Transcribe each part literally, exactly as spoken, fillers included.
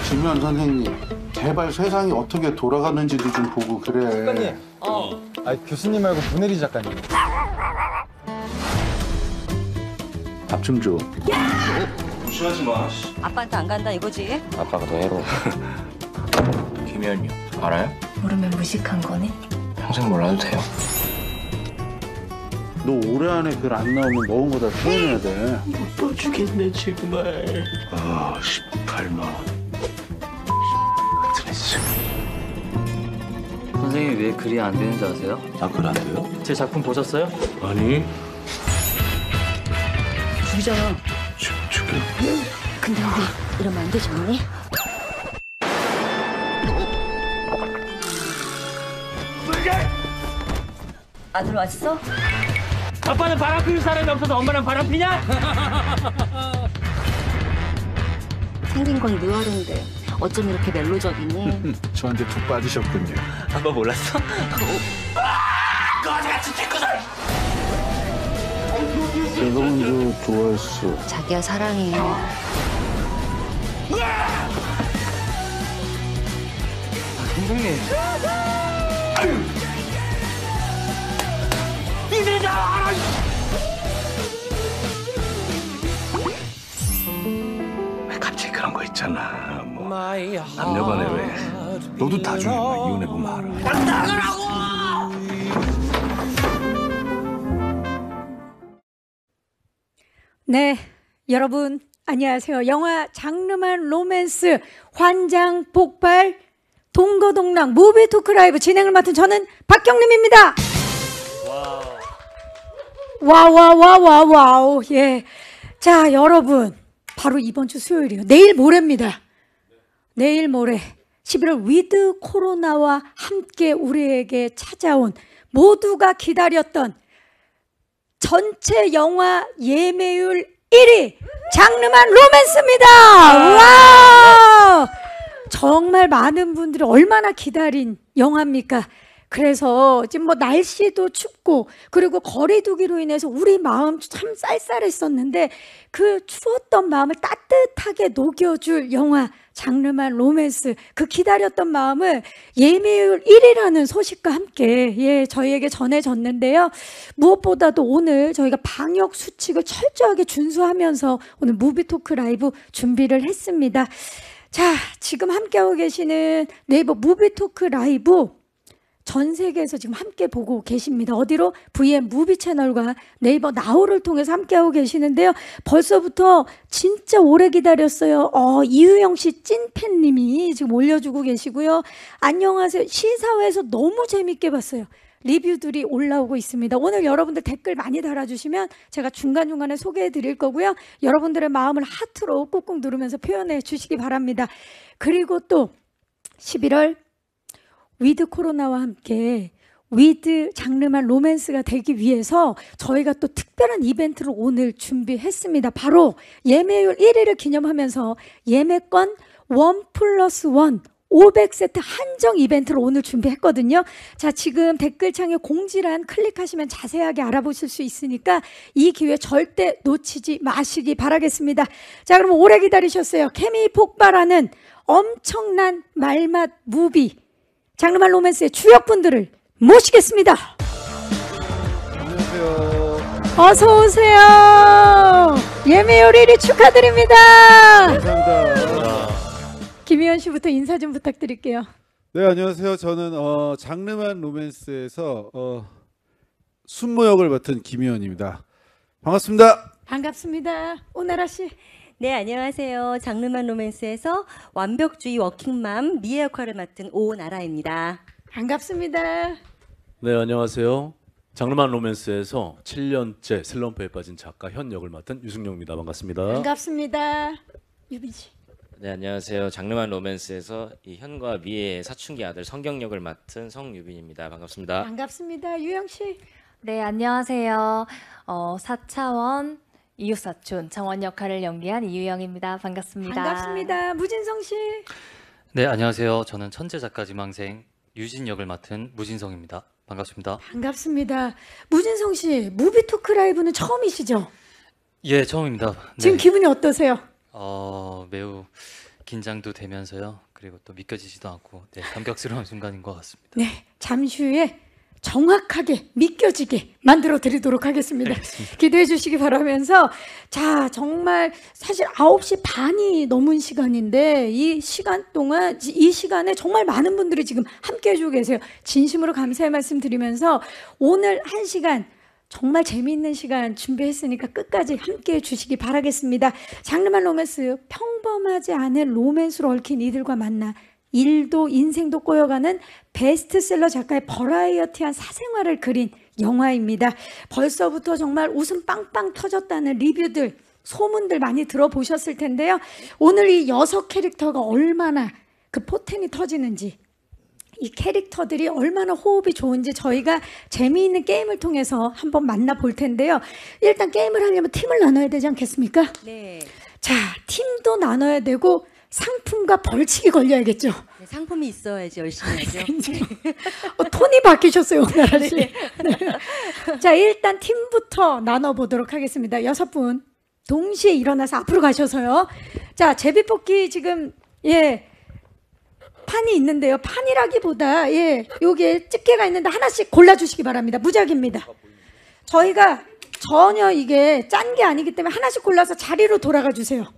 김현 선생님, 제발 세상이 어떻게 돌아가는지도 좀 보고 그래. 작가님. 어. 아 교수님 말고 문혜리 작가님. 밥 좀 줘. 무시하지 마. 아빠한테 안 간다 이거지? 아빠가 더 해로. 김현이요. 알아요? 모르면 무식한 거네? 평생 몰라도 돼요. 너 올해 안에 글 안 나오면 먹은 거 다 토해내야 돼. 못 봐주겠네 정말. 아, 십팔만 원. 같은 씨. 선생님이 왜 글이 안 되는지 아세요? 아, 글 안 돼요? 제 작품 보셨어요? 아니. 죽이잖아. 죽, 죽여. 근데 우리 이러면 안 되지 않니? 아들 왔어? 아빠는 바람 피울 사람이 없어서 엄마랑 바람 피냐? 생긴 건 느와르인데 어쩜 이렇게 멜로적이니? 저한테 푹 빠지셨군요. 아빠 몰랐어? 내가 먼저 좋아했어. 자기야 사랑해. 선생님. 왜 갑자기 그런 거 있잖아. 뭐 남녀간에 왜? 너도 나중에 막 이혼해 보면 알아. 네, 여러분 안녕하세요. 영화 장르만 로맨스 환장 폭발 동거동락 무비 토크 라이브 진행을 맡은 저는 박경림입니다. 와와와와와우. 예. 자, 여러분 바로 이번 주 수요일이요. 내일 모레입니다. 내일 모레 십일월 위드 코로나와 함께 우리에게 찾아온 모두가 기다렸던 전체 영화 예매율 일 위 장르만 로맨스입니다. 와! 정말 많은 분들이 얼마나 기다린 영화입니까? 그래서 지금 뭐 날씨도 춥고 그리고 거리두기로 인해서 우리 마음 참 쌀쌀했었는데 그 추웠던 마음을 따뜻하게 녹여줄 영화 장르만 로맨스, 그 기다렸던 마음을 예매율 일 위라는 소식과 함께 예 저희에게 전해졌는데요. 무엇보다도 오늘 저희가 방역 수칙을 철저하게 준수하면서 오늘 무비토크 라이브 준비를 했습니다. 자, 지금 함께하고 계시는 네이버 무비토크 라이브 전 세계에서 지금 함께 보고 계십니다. 어디로? 브이엠 무비 채널과 네이버 나우를 통해서 함께하고 계시는데요. 벌써부터 진짜 오래 기다렸어요. 어, 이유영 씨 찐팬님이 지금 올려주고 계시고요. 안녕하세요. 시사회에서 너무 재밌게 봤어요. 리뷰들이 올라오고 있습니다. 오늘 여러분들 댓글 많이 달아주시면 제가 중간중간에 소개해 드릴 거고요. 여러분들의 마음을 하트로 꾹꾹 누르면서 표현해 주시기 바랍니다. 그리고 또 십일월 위드 코로나와 함께 위드 장르만 로맨스가 되기 위해서 저희가 또 특별한 이벤트를 오늘 준비했습니다. 바로 예매율 일 위를 기념하면서 예매권 원 플러스 원 오백 세트 한정 이벤트를 오늘 준비했거든요. 자, 지금 댓글창에 공지란 클릭하시면 자세하게 알아보실 수 있으니까 이 기회 절대 놓치지 마시기 바라겠습니다. 자, 그럼 오래 기다리셨어요. 케미 폭발하는 엄청난 말맛 무비 장르만 로맨스의 주역분들을 모시겠습니다. 안녕하세요. 어서 오세요. 예매율 일 위 축하드립니다. 감사합니다. 김희연 씨부터 인사 좀 부탁드릴게요. 네, 안녕하세요. 저는 어, 장르만 로맨스에서 어, 순모 역을 맡은 김희원입니다. 반갑습니다. 반갑습니다. 오나라 씨. 네, 안녕하세요. 장르만 로맨스에서 완벽주의 워킹맘 미애 역할을 맡은 오나라입니다. 반갑습니다. 네, 안녕하세요. 장르만 로맨스에서 칠 년째 슬럼프에 빠진 작가 현 역을 맡은 유승용입니다. 반갑습니다. 반갑습니다. 유빈 씨. 네, 안녕하세요. 장르만 로맨스에서 이 현과 미애의 사춘기 아들 성경 역을 맡은 성유빈입니다. 반갑습니다. 반갑습니다. 유영 씨. 네, 안녕하세요. 어, 사차원 이웃사촌 정원 역할을 연기한 이유영입니다. 반갑습니다. 반갑습니다. 무진성 씨. 네, 안녕하세요. 저는 천재 작가 지망생 유진 역을 맡은 무진성입니다. 반갑습니다. 반갑습니다. 무진성 씨, 무비 토크 라이브는 처음이시죠? 예, 처음입니다. 네. 지금 기분이 어떠세요? 어, 매우 긴장도 되면서요. 그리고 또 믿겨지지도 않고 네, 감격스러운 순간인 것 같습니다. 네, 잠시 후에 정확하게 믿겨지게 만들어 드리도록 하겠습니다. 알겠습니다. 기대해 주시기 바라면서 자, 정말 사실 아홉 시 반이 넘은 시간인데 이 시간 동안 이 시간에 정말 많은 분들이 지금 함께 해주고 계세요. 진심으로 감사의 말씀 드리면서 오늘 한 시간 정말 재미있는 시간 준비했으니까 끝까지 함께해 주시기 바라겠습니다. 장르만 로맨스, 평범하지 않은 로맨스로 얽힌 이들과 만나 일도 인생도 꼬여가는 베스트셀러 작가의 버라이어티한 사생활을 그린 영화입니다. 벌써부터 정말 웃음 빵빵 터졌다는 리뷰들, 소문들 많이 들어보셨을 텐데요. 오늘 이 여섯 캐릭터가 얼마나 그 포텐이 터지는지, 이 캐릭터들이 얼마나 호흡이 좋은지 저희가 재미있는 게임을 통해서 한번 만나볼 텐데요. 일단 게임을 하려면 팀을 나눠야 되지 않겠습니까? 네. 자, 팀도 나눠야 되고 상품과 벌칙이 걸려야겠죠. 네, 상품이 있어야지 열심히 하죠. 어, 톤이 바뀌셨어요, 오나라 씨. 네. 자, 일단 팀부터 나눠보도록 하겠습니다. 여섯 분 동시에 일어나서 앞으로 가셔서요. 자, 제비뽑기 지금 예 판이 있는데요. 판이라기보다 예 여기에 집게가 있는데 하나씩 골라주시기 바랍니다. 무작입니다. 저희가 전혀 이게 짠 게 아니기 때문에 하나씩 골라서 자리로 돌아가 주세요.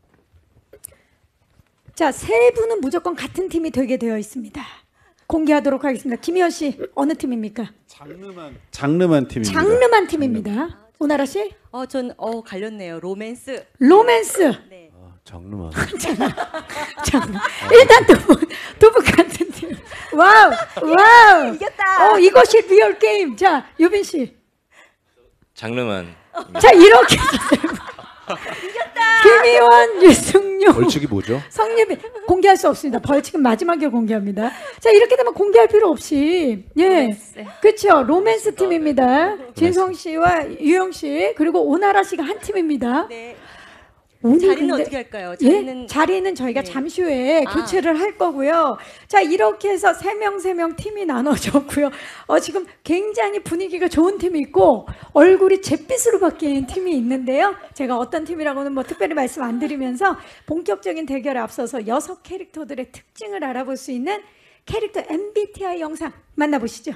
자, 세 분은 무조건 같은 팀이 되게 되어 있습니다. 공개하도록 하겠습니다. 김희연 씨, 어느 팀입니까? 장르만 장르만 팀입니다. 장르만 팀입니다. 오나라 씨? 어, 전 어, 갈렸네요. 로맨스. 로맨스. 네. 아, 장르만. 장르. 일단 두 분, 두 분 같은 팀. 와우, 와우. 이겼다. 어, 이것이 리얼 게임. 자, 유빈 씨. 장르만. 자, 이렇게 해서 이겼다. 김희원, 유승용, 벌칙이 뭐죠? 성유빈 공개할 수 없습니다. 벌칙은 마지막에 공개합니다. 자, 이렇게 되면 공개할 필요 없이 예, 그렇죠. 로맨스 팀입니다. 진성 씨와 유영 씨 그리고 오나라 씨가 한 팀입니다. 네. 오늘 자리는 근데- 어떻게 할까요? 예? 자리는 자리는 저희가 네. 잠시 후에 아. 교체를 할 거고요. 자, 이렇게 해서 세 명 세 명 팀이 나눠졌고요. 어, 지금 굉장히 분위기가 좋은 팀이 있고 얼굴이 잿빛으로 바뀐 팀이 있는데요. 제가 어떤 팀이라고는 뭐 특별히 말씀 안 드리면서 본격적인 대결에 앞서서 여섯 캐릭터들의 특징을 알아볼 수 있는 캐릭터 엠비티아이 영상 만나보시죠.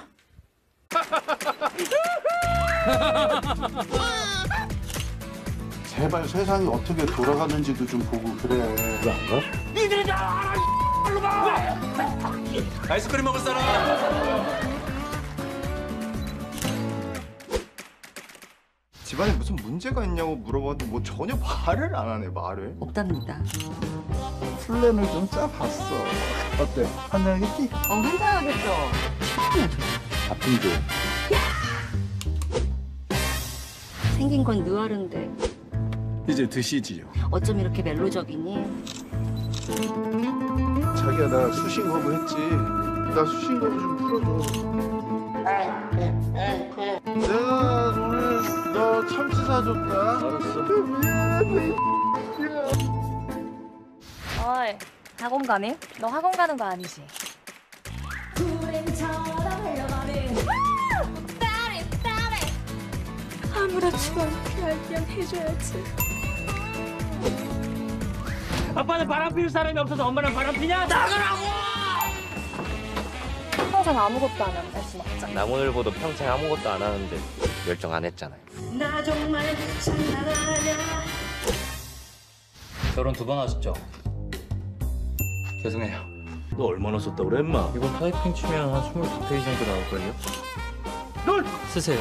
제발 세상이 어떻게 돌아가는지도 좀 보고 그래. 왜 안 가? 아이스크림 먹을 사람. 집안에 무슨 문제가 있냐고 물어봐도 뭐 전혀 말을 안 하네. 말을 없답니다. 플랜을 좀 짜봤어. 어때? 환장하겠지? 어, 환장하겠죠. 아픔도. 생긴 건 느와르인데 이제 드시지요. 어쩜 이렇게 멜로적이니? 자기야 나 수신 거부했지. 나 수신 거부 좀 풀어줘. 내가 오늘 너 참치 사줬다. 알았어. 미안해. 어이, 학원 가니? 너 학원 가는 거 아니지? 아무렇지도 않게 알면 해줘야지. 아빠는 바람 피울 사람이 없어서 엄마랑 바람 피냐? 나가라고! 평생 아무것도 안 한다 진짜. 남오늘보도 평생 아무것도 안 하는데 결정 안 했잖아요. 나 정말 장난하냐? 결혼 두 번 하셨죠? 죄송해요. 너 얼마나 썼다 그래, 임마? 이거 타이핑 치면 한 스물두 페이지 정도 나올걸요? 널! 쓰세요.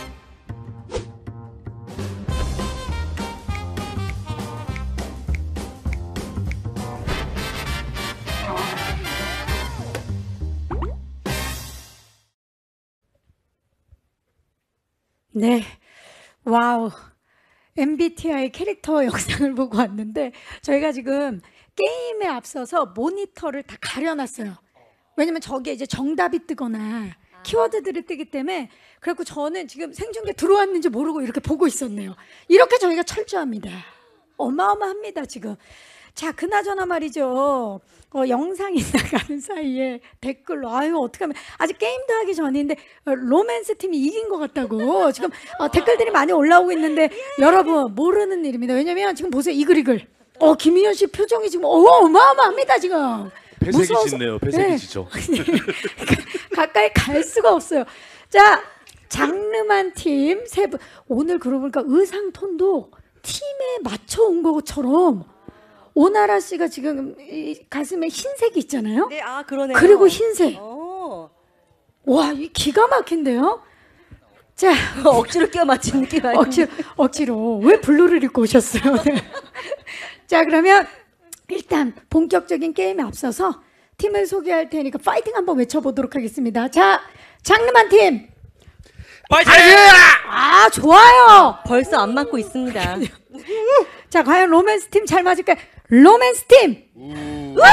네, 와우. 엠비티아이 캐릭터 영상을 보고 왔는데 저희가 지금 게임에 앞서서 모니터를 다 가려놨어요. 왜냐면 저기에 이제 정답이 뜨거나 키워드들이 뜨기 때문에 그래갖고 저는 지금 생중계 들어왔는지 모르고 이렇게 보고 있었네요. 이렇게 저희가 철저합니다. 어마어마합니다 지금. 자, 그나저나 말이죠. 어, 영상이 나가는 사이에 댓글로 아유 어떡하면 아직 게임도 하기 전인데 어, 로맨스 팀이 이긴 것 같다고 지금 어, 댓글들이 많이 올라오고 있는데 여러분 모르는 일입니다. 왜냐면 지금 보세요 이글이글 어 김희연 씨 표정이 지금 어마어마합니다 지금. 배색이 무서워서- 짙네요. 배색이 네. 짙죠. 가까이 갈 수가 없어요. 자, 장르만 팀 세 분. 오늘 그러고 보니까 의상 톤도 팀에 맞춰온 것처럼 오나라 씨가 지금 이 가슴에 흰색이 있잖아요. 네, 아 그러네요. 그리고 흰색. 어. 와, 이 기가 막힌데요. 자, 억지로 끼워 맞춘 느낌 아니에요? 억지로 억지로 왜 블루를 입고 오셨어요? 자, 그러면 일단 본격적인 게임에 앞서서 팀을 소개할 테니까 파이팅 한번 외쳐보도록 하겠습니다. 자, 장르만 팀. 파이팅! 아, 좋아요. 벌써 안 맞고 있습니다. 자, 과연 로맨스 팀 잘 맞을까요? 로맨스 팀. 와!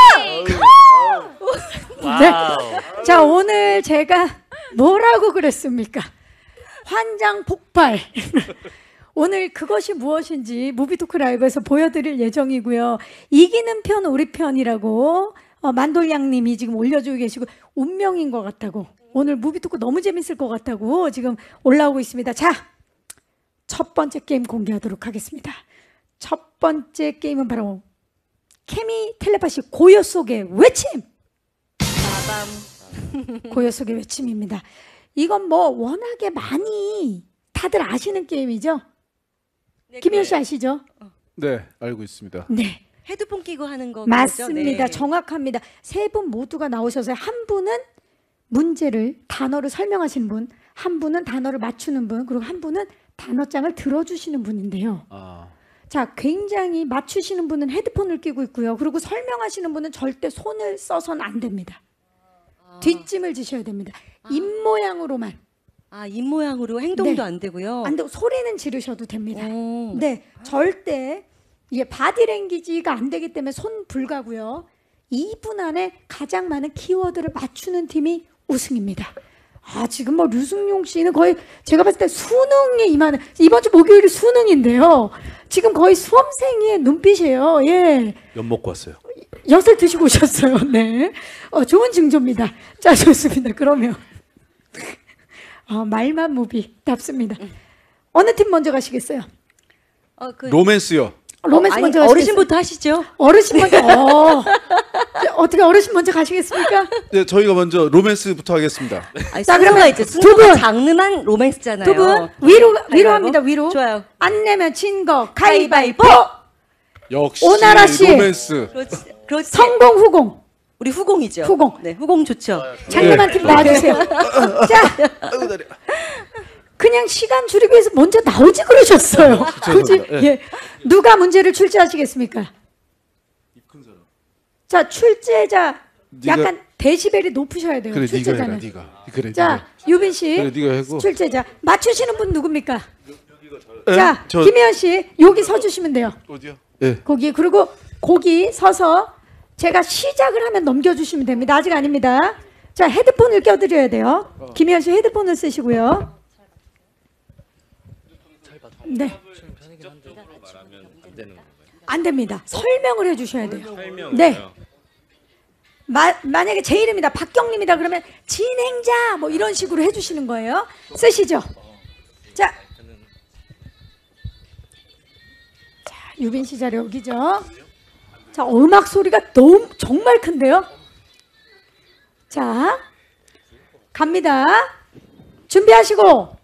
네. 자, 오늘 제가 뭐라고 그랬습니까? 환장 폭발. 오늘 그것이 무엇인지 무비토크 라이브에서 보여드릴 예정이고요. 이기는 편 우리 편이라고 어, 만돌양님이 지금 올려주고 계시고 운명인 것 같다고 오늘 무비토크 너무 재밌을 것 같다고 지금 올라오고 있습니다. 자, 첫 번째 게임 공개하도록 하겠습니다. 첫 번째 게임은 바로 케미 텔레파시 고요 속의 외침. 고요 속의 외침입니다. 이건 뭐 워낙에 많이 다들 아시는 게임이죠? 네, 김현 씨 아시죠? 네, 알고 있습니다. 네. 헤드폰 끼고 하는 거 맞습니다. 네. 정확합니다. 세 분 모두가 나오셔서 한 분은 문제를 단어를 설명하시는 분, 한 분은 단어를 맞추는 분, 그리고 한 분은 단어장을 들어주시는 분인데요. 아, 자, 굉장히 맞추시는 분은 헤드폰을 끼고 있고요. 그리고 설명하시는 분은 절대 손을 써서는 안 됩니다. 뒷짐을 지셔야 됩니다. 입 모양으로만. 아, 입 모양으로 행동도 네. 안 되고요. 안 되고 소리는 지르셔도 됩니다. 오. 네, 절대 이게 바디랭귀지가 안 되기 때문에 손 불가고요. 이 분 안에 가장 많은 키워드를 맞추는 팀이 우승입니다. 아, 지금 뭐 류승용 씨는 거의 제가 봤을 때 수능에 임하는, 이번 주 목요일이 수능인데요. 지금 거의 수험생의 눈빛이에요. 예. 엿 먹고 왔어요. 엿을 드시고 오셨어요. 네. 어, 좋은 징조입니다. 자, 좋습니다. 그러면 어, 말만 무비답습니다. 어느 팀 먼저 가시겠어요? 어, 그, 로맨스요. 로맨스 아니, 먼저 가시겠어요? 어르신부터 하시죠. 어르신 먼저. 어. 자, 어떻게 어르신 먼저 가시겠습니까? 네, 저희가 먼저 로맨스부터 하겠습니다. 아니, 자, 순서가 그러면 있죠. 두 순서가 분. 장르만 로맨스잖아요. 두 분 위로 위로 가위바위보? 합니다. 위로. 좋아요. 안 내면 진 거 가위바위보. 역시 오나라 씨. 로맨스. 그렇지. 그렇지. 성공 후공. 우리 후공이죠. 후공. 네, 후공 좋죠. 장르만 팀 나와주세요. 자, 그냥 시간 줄이기 위해서 먼저 나오지 그러셨어요. 굳이 예. 누가 문제를 출제하시겠습니까? 자, 출제자 네가- 약간 데시벨이 높으셔야 돼요. 그래, 네가 해라, 출제자는. 네가. 그래, 자, 유빈 씨. 그래, 네가 하고. 출제자 맞추시는 분 누굽니까? 에? 자, 저- 김혜연 씨 여기 서주시면 돼요. 어디요? 예. 거기. 그리고 거기 서서 제가 시작을 하면 넘겨주시면 됩니다. 아직 아닙니다. 자, 헤드폰을 껴드려야 돼요. 김혜연 씨 헤드폰을 쓰시고요. 네. 안 됩니다. 설명을 해주셔야 돼요. 네. 마, 만약에 제 이름이다 박경림이다 그러면 진행자 뭐 이런 식으로 해주시는 거예요. 쓰시죠. 자, 자 유빈 씨 자리 여기죠. 자, 음악 소리가 너무 정말 큰데요. 자, 갑니다. 준비하시고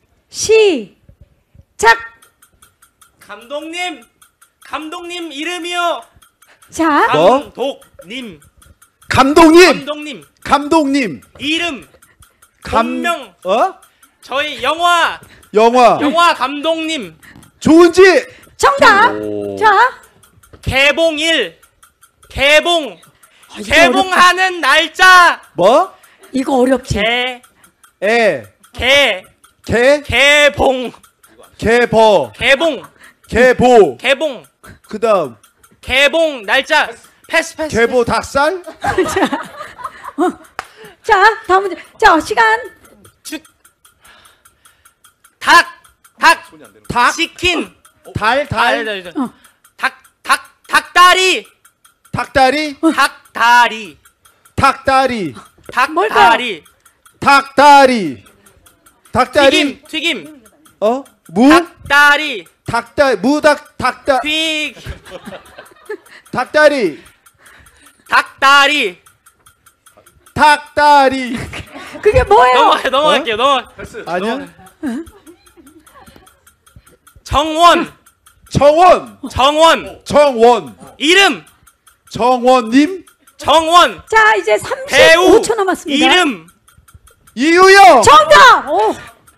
시작. 감독님, 감독님 이름이요. 자, 뭐? 감독님, 감독님. 감독님 감독님. 이름, 감. 본명. 어? 저희 영화, 영화. 영화 감독님 좋은지. 정답. 오. 자, 개봉일, 개봉, 아, 이거 개봉하는 날짜. 뭐? 이거 어렵지. 개, 에. 개, 개. 개봉, 개버. 개봉, 개보. 개봉, 그다음 개봉 날짜. 패스, 패스. 개보 닭살. 자, 다음 문제. 자, 시간. 닭, 닭, 닭. 치킨, 달. 달. 달, 달, 닭, 닭, 닭다리, 닭다리. 닭다리, 닭다리. 닭다리, 닭다리. 닭다리. 튀김, 튀김, 어? 무? 닭다리, 닭다 무닭 닭다 픽 닭다리 닭다리 닭다리 그게 뭐예요? 넘어가요 넘어갈게요 넘어 아니야? 정원 정원 정원 정원 이름 정원님 정원 자 이제 배우 삼십오 초 남았습니다. 이름 이유영 정답! 오.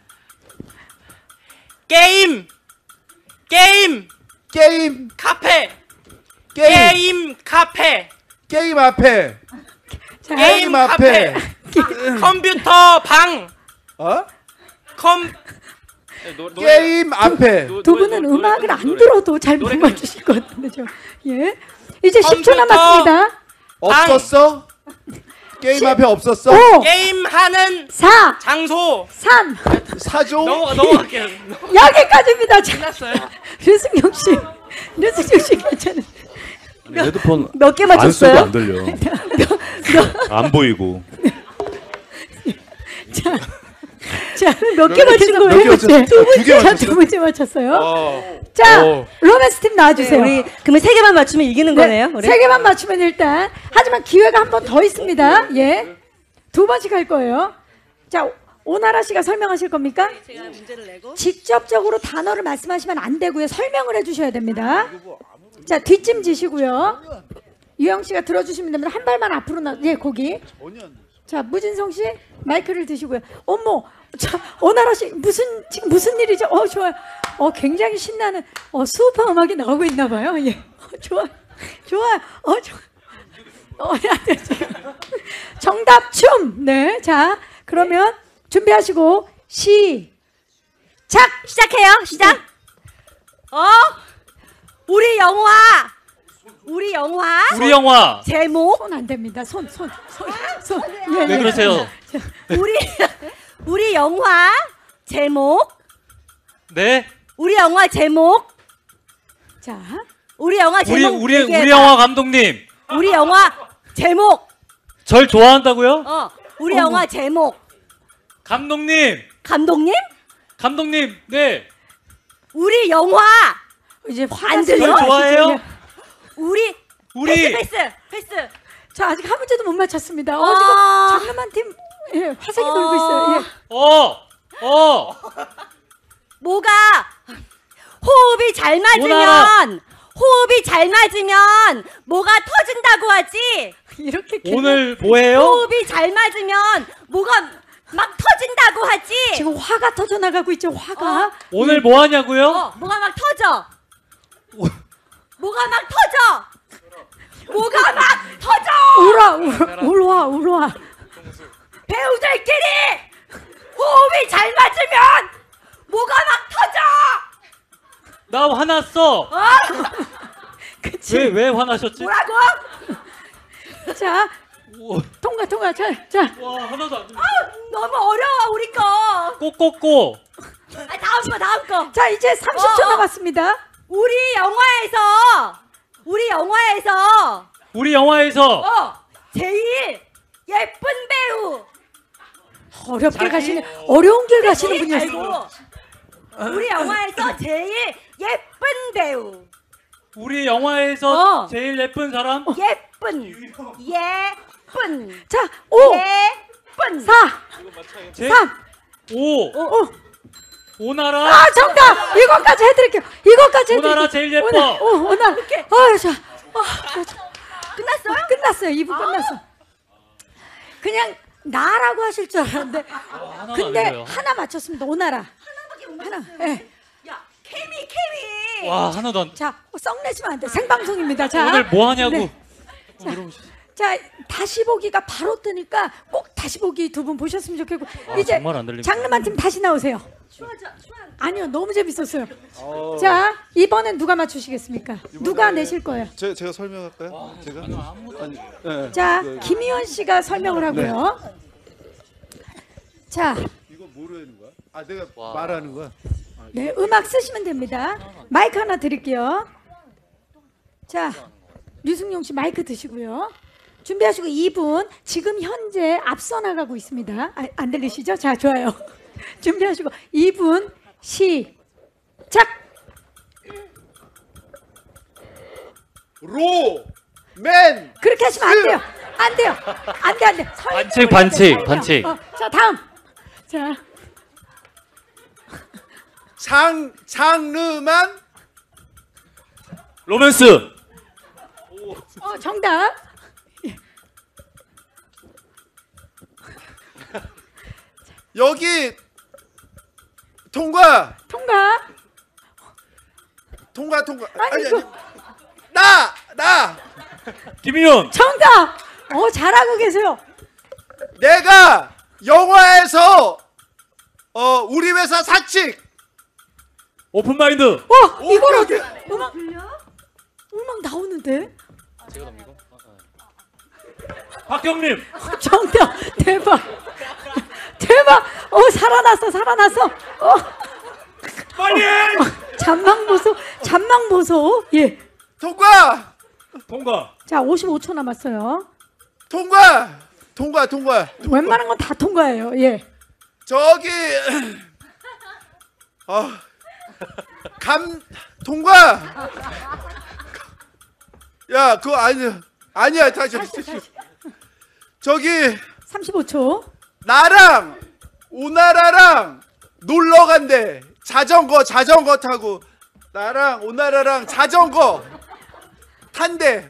게임 게임 게임 카페 게임 게임 카페 게임 앞에 자, 게임 앞에 컴퓨터 방 어? 컴 게임 앞에 두 분은 음악을 안 들어도 잘 못 맞추실 것 같은데 저. 예. 이제 십 초 남았습니다. 없었어? 게임 앞에 없었어? 오, 게임하는 사, 장소 삼. 사조? 넘어 넘어갈게요. 여기까지입니다. 자, 끝났어요. 류승용 씨, 류승용 씨 괜찮은데. 헤드폰 몇 개 안 맞췄어요? 써도 안 들려. 안 보이고. 자, 자, 몇 개 몇 맞힌 개 거예요? 맞췄어요? 두 두개 문제, 맞췄어요? 두 문제 맞췄어요. 어. 자, 어. 로맨스 팀 나와주세요. 우리 그러면 세 개만 맞추면 이기는 거네요. 우리? 세 개만 맞추면 일단. 하지만 기회가 한 번 더 있습니다. 예, 두 번씩 할 거예요. 자, 오나라 씨가 설명하실 겁니까? 제가 문제를 내고. 직접적으로 단어를 말씀하시면 안 되고요. 설명을 해주셔야 됩니다. 자, 뒷짐 지시고요. 유영 씨가 들어주시면 됩니다. 한 발만 앞으로 나. 예, 거기. 자, 무진성 씨 마이크를 드시고요. 어머, 자, 오나라 씨 무슨 지금 무슨 일이죠? 어, 좋아요. 어, 굉장히 신나는 어 수우파 음악이 나오고 있나 봐요. 예, 어, 좋아, 좋아요. 어, 좋아. 어, 네, 지금. 정답 춤. 네, 자, 그러면 준비하시고 시작. 시작해요. 시작. 어? 우리 영화. 우리 영화. 우리 영화 제목. 손 안 됩니다. 손, 손, 손, 손. 왜 그러세요? 우리 우리 영화 제목. 네? 우리 영화 제목. 자, 우리 영화 우리 제목. 우리 얘기해봐. 우리 영화 감독님 우리 영화 제목. 절 좋아한다고요? 어. 우리 어머. 영화 제목. 감독님 감독님? 감독님 네 우리 영화. 이제 안 들려? 절 좋아해요? 우리 우리 패스 패스 패스. 자, 아직 한 문제도 못 맞췄습니다. 어, 어. 지금 장르만 팀 예, 화색이 어. 돌고 있어요. 예. 어! 어! 뭐가 호흡이 잘 맞으면 오나라. 호흡이 잘 맞으면 뭐가 터진다고 하지. 이렇게 오늘 뭐해요? 호흡이 잘 맞으면 뭐가 막 터진다고 하지. 지금 화가 터져 나가고 있죠. 화가. 오늘 뭐 하냐고요? 어, 뭐가 막 터져. 뭐가 막 터져. 뭐가 막 터져. 울어, 울어, 울어, 울어. 배우들끼리 호흡이 잘 맞으면 뭐가 막 터져. 나 화났어. 어? 그치. 왜 왜 화나셨지? 뭐라고? 자, 통과, 통과. 자, 자. 와 하나도 안 들려. 아, 너무 어려워 우리 거. 꼬꼬꼬. 아, 다음 거 다음 거. 자, 이제 삼십 초 어, 어. 남았습니다. 우리 영화에서 우리 영화에서 우리 영화에서 어 제일 예쁜 배우. 어렵게 자기- 가시는, 어려운 길 가시는 분이었어요. 아이고. 우리 영화에서 제일 예쁜 배우. 우리 영화에서 어. 제일 예쁜 사람? 예쁜 예쁜 자, 오, 예쁜 사, 제... 삼, 오. 오. 오나라. 아, 정답! 이것까지 해드릴게요. 이것까지 해드릴게요. 오나라 제일 예뻐. 오나, 오, 오나. 아, 자, 아, 자, 자. 끝났어요? 끝났어요. 이 부분 끝났어. 그냥 나라고 하실 줄 알았는데, 하나도 근데 안 들려요. 하나 맞췄습니다. 오나라. 하나. 예. 야 케미 케미. 와 하나도 안. 자, 어, 썩내시면 안 돼. 생방송입니다. 자, 오늘 뭐 하냐고. 네. 어, 물어보시죠. 자, 다시 보기가 바로 뜨니까 꼭 다시 보기 두 분 보셨으면 좋겠고, 아, 이제 정말 안 들립니다. 장르만 팀 다시 나오세요. 아니요, 너무 재밌었어요. 자, 이번엔 누가 맞추시겠습니까? 누가 내실 거예요? 제, 제가 설명할까요? 제가? 아니, 네. 자, 네. 김희원 씨가 설명을 하고요. 자, 이거 뭐로 하는 거야? 아, 내가 말하는 거야? 네, 음악 쓰시면 됩니다. 마이크 하나 드릴게요. 자, 류승용 씨 마이크 드시고요. 준비하시고 이 분 지금 현재 앞서 나가고 있습니다. 아, 안 들리시죠? 자, 좋아요. 준비하시고 이 분 시작. 로, 맨. 그렇게 하시면 안 돼요. 안 돼요. 안 돼, 안 돼. 반칙, 반칙, 반칙. 어, 자, 다음. 자, 장, 장르만. 로맨스. 어, 정답. 여기 통과. 통과. 통과, 통과. 아니, 아니, 그- 아니. 나, 나. 김희연. 정답. 어, 잘하고 계세요. 내가 영화에서 어 우리 회사 사측. 오픈마인드. 어, 이걸 오케이, 어떻게? 오케이. 음악 음악 나오는데? 제가 넘기고. 박경림. 정답. 대박. 대박. 어, 살아났어, 살아났어. 어. 빨리. 잔망 보소, 잔망 보소. 예. 통과. 통과. 자, 오십오 초 남았어요. 통과. 통과, 통과. 웬만한 건 다 통과예요. 예. 저기 아, 감 통과. 야, 그거 아니야. 아니야. 다시. 다시, 다시. 저기 삼십오 초. 나랑 오나라랑 놀러 간대. 자전거 자전거 타고 나랑 오나라랑 자전거 탄대.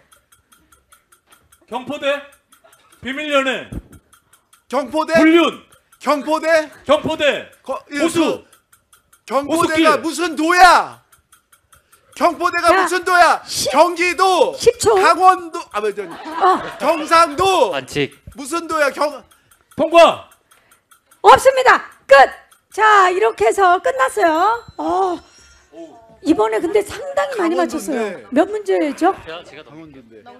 경포대. 비밀연애. 경포대? 불륜. 경포대? 경포대. 거, 이, 호수. 그, 경포대가 호수길. 무슨 도야? 경포대가 야, 무슨 도야? 십- 경기도, 십 초. 강원도, 아, 뭐, 저기, 어, 경상도 반칙. 무슨 도야? 경 통과. 없습니다. 끝. 자, 이렇게 해서 끝났어요. 어. 이번에 근데 상당히 많이 맞췄어요. 강원도인데. 몇 문제죠? 제가 제가 넘기고.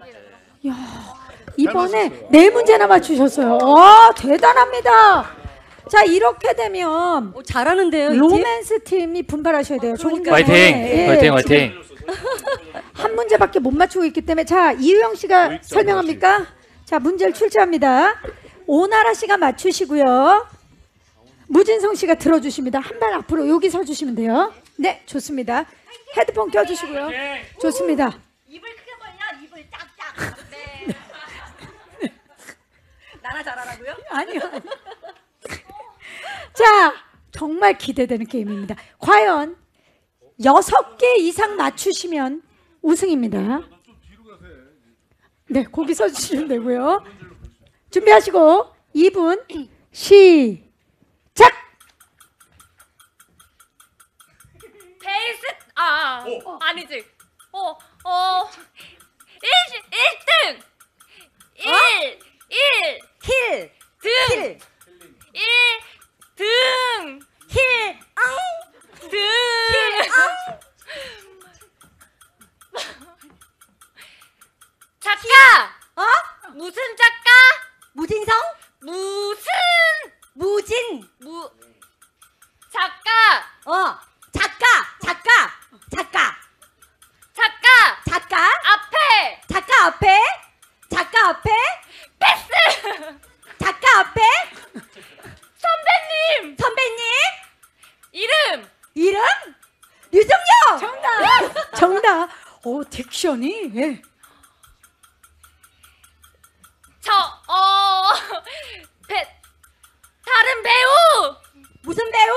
이번에 네 문제나 맞추셨어요. 와, 대단합니다. 자, 이렇게 되면 어, 잘하는데요. 이 팀? 로맨스 팀이 분발하셔야 돼요. 조금 전에. 화이팅. 예, 화이팅, 화이팅. 한 문제밖에 못 맞추고 있기 때문에 자, 이유영 씨가 설명합니까? 자, 문제를 출제합니다. 오나라 씨가 맞추시고요. 무진성 씨가 들어주십니다. 한 발 앞으로 여기 서주시면 돼요. 네, 좋습니다. 헤드폰 껴주시고요. 좋습니다. 입을 크게 벌려. 입을 짝짝. 네. 나나 잘하라고요? 아니요. 자, 정말 기대되는 게임입니다. 과연 여섯 개 이상 맞추시면 우승입니다. 네, 거기 서주시면 되고요. 준비하시고 이 분 시작! 베이스 아 오. 아니지. 어어 일 등 일 일 힐. 등 힐. 일 등 힐. 앙. 등 작가 어? 무슨 작가 무진성? 무슨 무진. 무 작가 어. 작가. 작가. 작가. 작가 작가. 앞에 작가 앞에. 작가 앞에. 패스 작가 앞에. 선배님 선배님. 이름 이름? 류정영. 정답! 정답! 오, 딕션이 예. 저어 배 다른 배우 무슨 배우?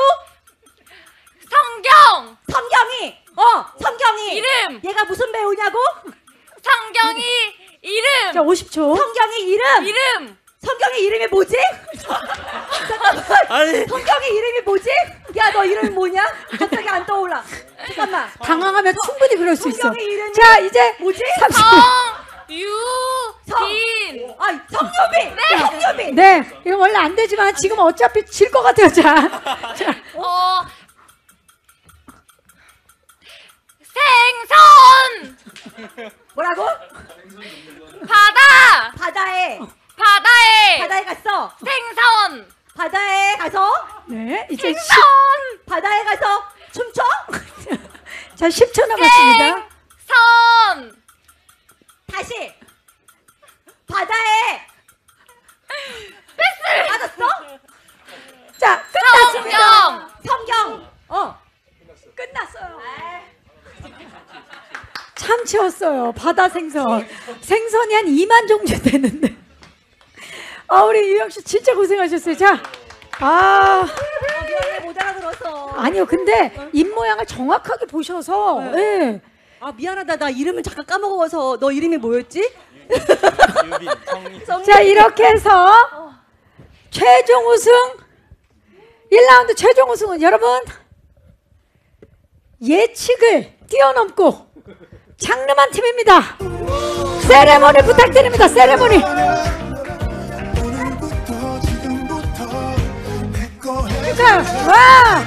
성경 성경이. 어, 성경이. 이름 얘가 무슨 배우냐고? 성경이 이름 자, 오십 초. 성경이 이름. 이름 성경이 이름이 뭐지? 잠깐만. 아니. 성경이 이름이 뭐지? 야, 너 이름이 뭐냐? 갑자기 안 떠올라. 잠깐만. 당황하면 충분히 그럴 수 있어. 성경이 이름이 자, 이제 뭐지? 삼십 성유빈 아, 성유빈. 네, 성유빈. 네, 이거 원래 안 되지만 지금 어차피 질 것 같아요. 자, 자, 어 생선 뭐라고? 바다 바다에. 바다에 바다에 갔어. 생선 바다에 가서. 네, 이제 십, 생선 바다에 가서 춤춰? 자, 십 초 남았습니다. 선 다시. 바다에. 패스 맞았어? 자, 끝났습니다. 성경 성경. 어. 끝났어요. 참 채웠어요. 바다 생선. 생선이 한 이만 종류 되는데. 아, 우리 유영 씨 진짜 고생하셨어요. 자, 아, 미안해 못 알아들어서. 아니요, 근데 입 모양을 정확하게 보셔서, 예. 네. 아 미안하다. 나 이름을 잠깐 까먹어서. 너 이름이 뭐였지? 자, 이렇게 해서 최종 우승 일 라운드 최종 우승은 여러분 예측을 뛰어넘고 장르만 팀입니다. 세레모니 부탁드립니다. 세레모니. 자, 와!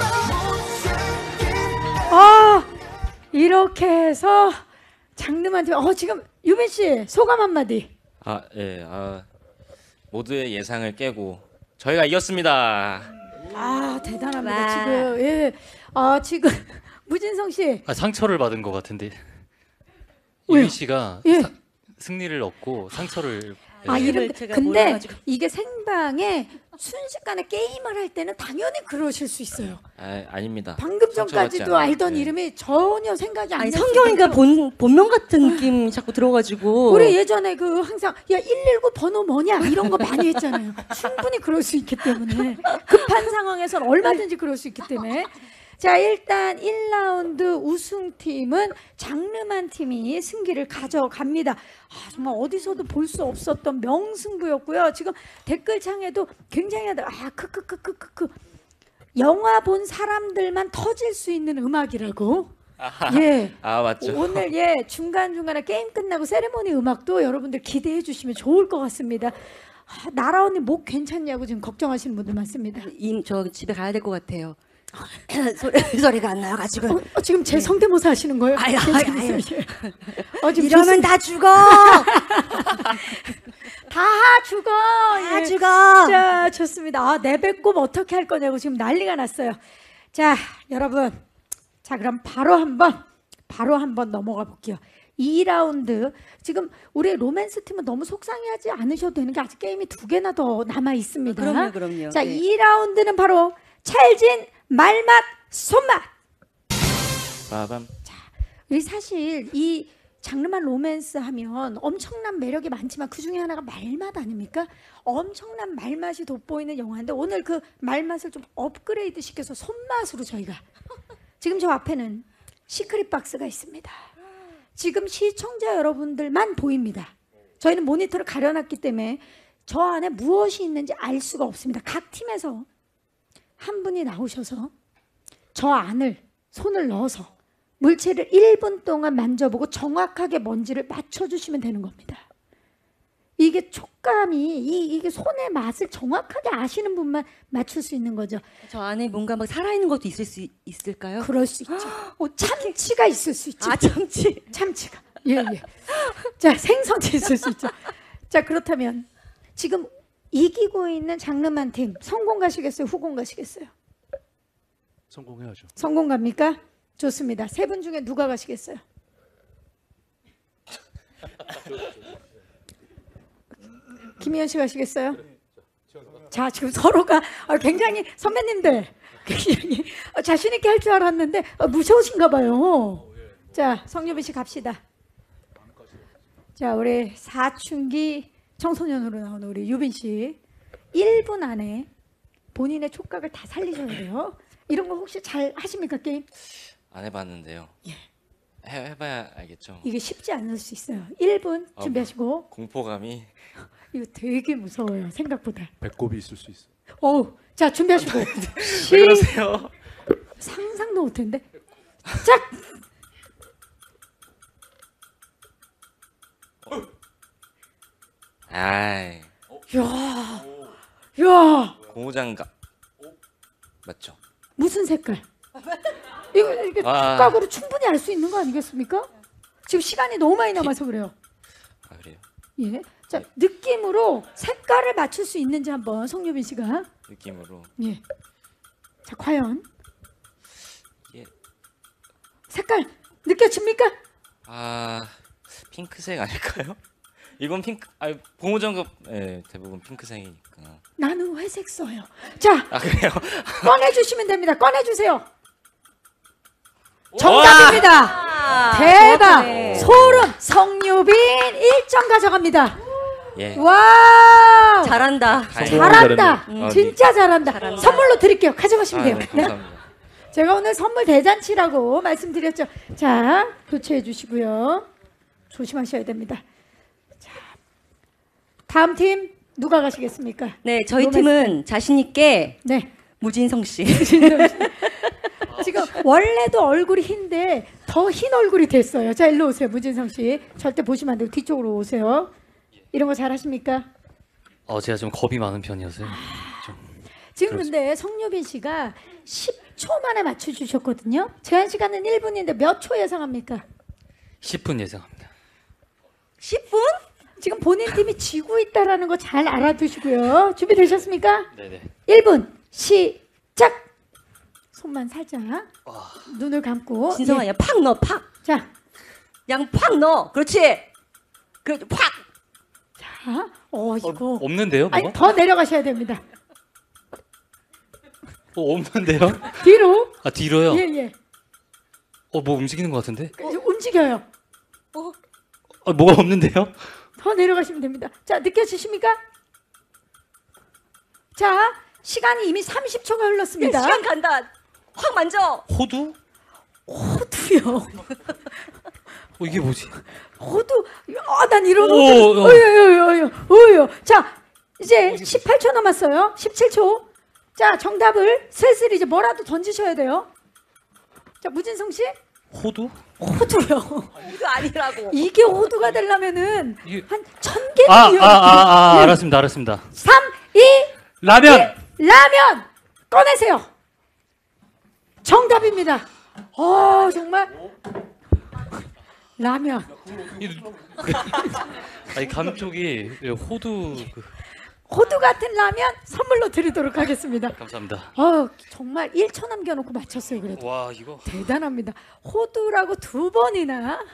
아, 이렇게 해서 장르만 팀. 어, 지금 유빈 씨 소감 한마디. 아, 예. 아, 모두의 예상을 깨고 저희가 이겼습니다. 아, 대단합니다. 와. 지금 예. 아, 지금 무진성 씨. 아, 상처를 받은 것 같은데 왜요? 유빈 씨가 예. 사- 승리를 얻고 상처를 아, 예. 이름 제가 근데 몰라가지고. 이게 생방에 순식간에 게임을 할 때는 당연히 그러실 수 있어요. 아, 아닙니다. 방금 상처받지 전까지도 않아요. 알던 네. 이름이 전혀 생각이 안 아니 났어요. 성경이가 본 본명 같은 느낌 자꾸 들어가지고. 우리 예전에 그 항상 야 일일구 번호 뭐냐 이런 거 많이 했잖아요. 충분히 그럴 수 있기 때문에 급한 상황에서는 얼마든지 그럴 수 있기 때문에 자 일단 일 라운드 우승팀은 장르만 팀이 승기를 가져갑니다. 아, 정말 어디서도 볼 수 없었던 명승부였고요. 지금 댓글창에도 굉장히 하다 아 크크크크크크 영화 본 사람들만 터질 수 있는 음악이라고. 예. 아, 맞죠. 오늘 예 중간 중간에 게임 끝나고 세레모니 음악도 여러분들 기대해 주시면 좋을 것 같습니다. 아, 나라 언니 목 괜찮냐고 지금 걱정하시는 분들 많습니다. 임 저 집에 가야 될 것 같아요. 소리, 소리가 안 나와가지고. 어, 어, 지금 제 성대모사 하시는 거예요? 아유, 아유, 아유. 어, 지금 이러면 좋습니다. 다 죽어. 다 죽어. 다 예. 죽어. 자, 좋습니다. 아, 내 배꼽 어떻게 할 거냐고 지금 난리가 났어요. 자, 여러분. 자, 그럼 바로 한번 바로 한번 넘어가 볼게요. 이 라운드 지금 우리 로맨스 팀은 너무 속상해하지 않으셔도 되는 게 아직 게임이 두 개나 더 남아 있습니다. 그럼요, 그럼요. 자, 네. 이 라운드는 바로 찰진 말맛 손맛. 빠밤. 우리 사실 이 장르만 로맨스 하면 엄청난 매력이 많지만 그 중에 하나가 말맛 아닙니까? 엄청난 말맛이 돋보이는 영화인데 오늘 그 말맛을 좀 업그레이드 시켜서 손맛으로 저희가 지금 저 앞에는 시크릿 박스가 있습니다. 지금 시청자 여러분들만 보입니다. 저희는 모니터를 가려놨기 때문에 저 안에 무엇이 있는지 알 수가 없습니다. 각 팀에서 한 분이 나오셔서 저 안을 손을 넣어서 물체를 일 분 동안 만져보고 정확하게 뭔지를 맞춰주시면 되는 겁니다. 이게 촉감이 이, 이게 손의 맛을 정확하게 아시는 분만 맞출 수 있는 거죠. 저 안에 뭔가 막 살아있는 것도 있을 수 있을까요? 그럴 수 있죠. 어, 참치가 있을 수 있죠. 아 참치. 참치가. 예, 예. 자, 생선이 있을 수 있죠. 자, 그렇다면 지금 이기고 있는 장르만 팀 성공 가시겠어요? 후공 가시겠어요? 성공해야죠. 성공 갑니까? 좋습니다. 세 분 중에 누가 가시겠어요? 김희연 씨 가시겠어요? 자, 지금 서로가 굉장히 선배님들 굉장히 자신 있게 할 줄 알았는데 무서우신가 봐요. 자, 성유빈 씨 갑시다. 자, 우리 사춘기 청소년으로 나오는 우리 유빈 씨 일 분 안에 본인의 촉각을 다 살리셔야 돼요. 이런 거 혹시 잘 하십니까 게임? 안 해봤는데요. 예. 해, 해봐야 알겠죠. 이게 쉽지 않을 수 있어요. 일 분 어, 준비하시고. 공포감이. 이거 되게 무서워요. 생각보다. 배꼽이 있을 수 있어. 어우, 자 준비하시고. 왜 그러세요? 상상도 못했는데. 자. 아이. 야, 야. 고무장갑. 맞죠? 무슨 색깔? 이거 이게 아. 촉각으로 충분히 알 수 있는 거 아니겠습니까? 지금 시간이 너무 많이 남아서 그래요. 아, 그래요? 예. 자, 느낌으로 색깔을 맞출 수 있는지 한번 성유빈 씨가. 느낌으로. 예. 자, 과연 예. 색깔 느껴집니까? 아, 핑크색 아닐까요? 이건 핑크. 아, 고무장갑. 예, 대부분 핑크색이니까. 나는 회색 써요. 자, 아, 그래요? 꺼내주시면 됩니다. 꺼내주세요. 정답입니다. 대박! 정확하네. 소름! 성유빈 일 점 가져갑니다. 예. 와! 잘한다. 잘한다. 음. 진짜 잘한다. 잘한다. 선물로 드릴게요. 가져가시면 아, 돼요. 네, 네. 감사합니다. 제가 오늘 선물 대잔치라고 말씀드렸죠. 자, 교체해 주시고요. 조심하셔야 됩니다. 자, 다음 팀 누가 가시겠습니까? 네, 저희 로맨스 팀은 자신 있게 네. 무진성 씨. 지금 원래도 얼굴이 흰데 더 흰 얼굴이 됐어요. 자, 일로 오세요. 무진성 씨. 절대 보시면 안 되고 뒤쪽으로 오세요. 이런 거 잘하십니까? 어, 제가 좀 겁이 많은 편이어서요. 좀 지금 근데 성유빈 씨가 십 초 만에 맞춰주셨거든요. 제한 시간은 일 분인데 몇 초 예상합니까? 십 분 예상합니다. 십 분? 지금 본인 팀이 지고 있다라는 거 잘 알아두시고요. 준비되셨습니까? 네네. 일 분 시작. 손만 살짝 눈을 감고. 진성아, 예. 야, 팍 넣어, 팍. 자, 양 팍 넣어. 그렇지. 그 팍. 자, 어 이거 없는데요, 뭐가? 아니 더 내려가셔야 됩니다. 어, 없는데요? 뒤로. 아, 뒤로요? 예 예. 어, 뭐 움직이는 것 같은데? 그, 움직여요. 아, 뭐가 없는데요? 더 내려가시면 됩니다. 자, 느껴지십니까? 자, 시간이 이미 삼십 초가 흘렀습니다. 야, 시간 간다. 확 만져. 호두? 호두요. 어, 이게 뭐지? 호두. 아, 난 이런 오, 호두. 어. 어여여여여. 어여. 자, 이제 십팔 초 남았어요. 십칠 초. 자, 정답을 슬슬 이제 뭐라도 던지셔야 돼요. 자, 무진성 씨. 호두? 호두요. 이거 아니라고. 이게 호두가 되려면은 이게- 한 천 개. 아, 아, 아, 아, 알았습니다, 알았습니다. 삼, 이, 라면! 라면 꺼내세요. 정답입니다. 어, 정말 라면. 아니, 감쪽이 호두... 그... 호두 같은 라면 선물로 드리도록 하겠습니다. 감사합니다. 어, 정말 일 초 남겨놓고 맞췄어요. 그래도 와, 이거... 대단합니다. 호두라고 두 번이나.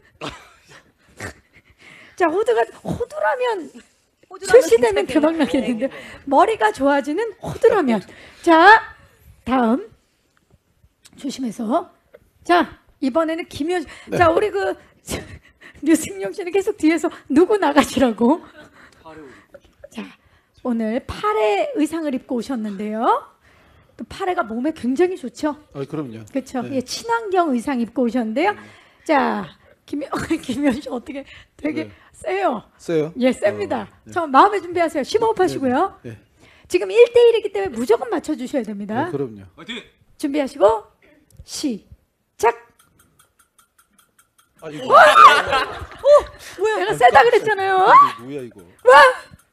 자, 호두가 호두라면 출시되면 대박 나겠는데 머리가 좋아지는 호두라면. 자, 다음 조심해서. 자, 이번에는 김효. 네. 자, 우리 그 류승용 씨는 계속 뒤에서 누구 나가시라고. 자, 오늘 파래 의상을 입고 오셨는데요. 또 파래가 몸에 굉장히 좋죠. 아, 그럼요. 그렇죠. 네. 예, 친환경 의상 입고 오셨는데요. 자, 김 김현 씨 어떻게 되게 네. 세요. 세요? 예, 셉니다. 어, 네. 저 마음에 준비하세요. 심호흡하시고요. 네. 지금 일 대 일이기 때문에 무조건 맞춰 주셔야 됩니다. 네, 그럼요. 준비하시고 시작. 아, 이거 뭐야? 내가 세다 그랬잖아요. 이거 뭐야 이거? 와!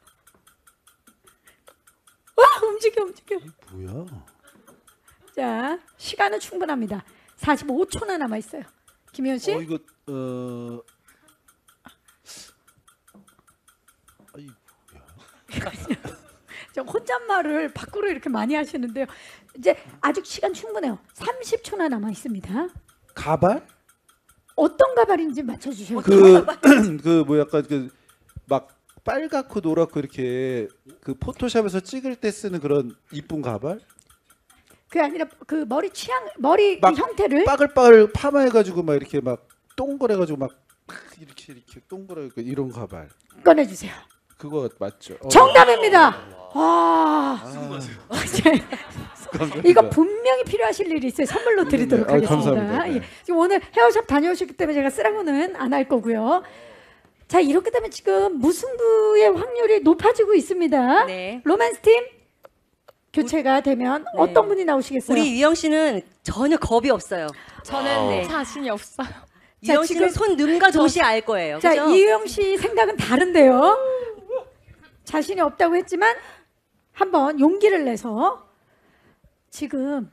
와, 움직여 움직여. 뭐야? 자, 시간은 충분합니다. 사십오 초나 남아 있어요. 김현 씨. 어, 이거 어 아, 이거 뭐야? 저 혼잣말을 밖으로 이렇게 많이 하시는데요. 이제 아직 시간 충분해요. 삼십 초나 남아 있습니다. 가발? 어떤 가발인지 맞춰 주셔야 돼요. 그 그 뭐 약간 그 막 빨갛고 노랗고 이렇게 그 포토샵에서 찍을 때 쓰는 그런 이쁜 가발? 그게 아니라 그 머리 취향 머리 막 형태를 빠글빠글 파마해가지고 막 이렇게 막 동그래가지고 막 이렇게 이렇게 동그랗게 이런 가발. 꺼내 주세요. 그거 맞죠? 어. 정답입니다. 와. 아, 이거 분명히 필요하실 일이 있어요. 선물로 드리도록 아, 하겠습니다. 감사합니다. 네. 예. 지금 오늘 헤어샵 다녀오셨기 때문에 제가 쓰라고는 안 할 거고요. 자, 이렇게 되면 지금 무승부의 확률이 높아지고 있습니다. 네. 로맨스 팀 교체가 되면 네. 어떤 분이 나오시겠어요? 우리 유영 씨는 전혀 겁이 없어요. 저는 네. 자신이 없어요. 유영 자, 씨는 지금- 손 눈과 동시에 알 거예요. 자, 그죠? 이유영 씨 생각은 다른데요. 자신이 없다고 했지만 한번 용기를 내서 지금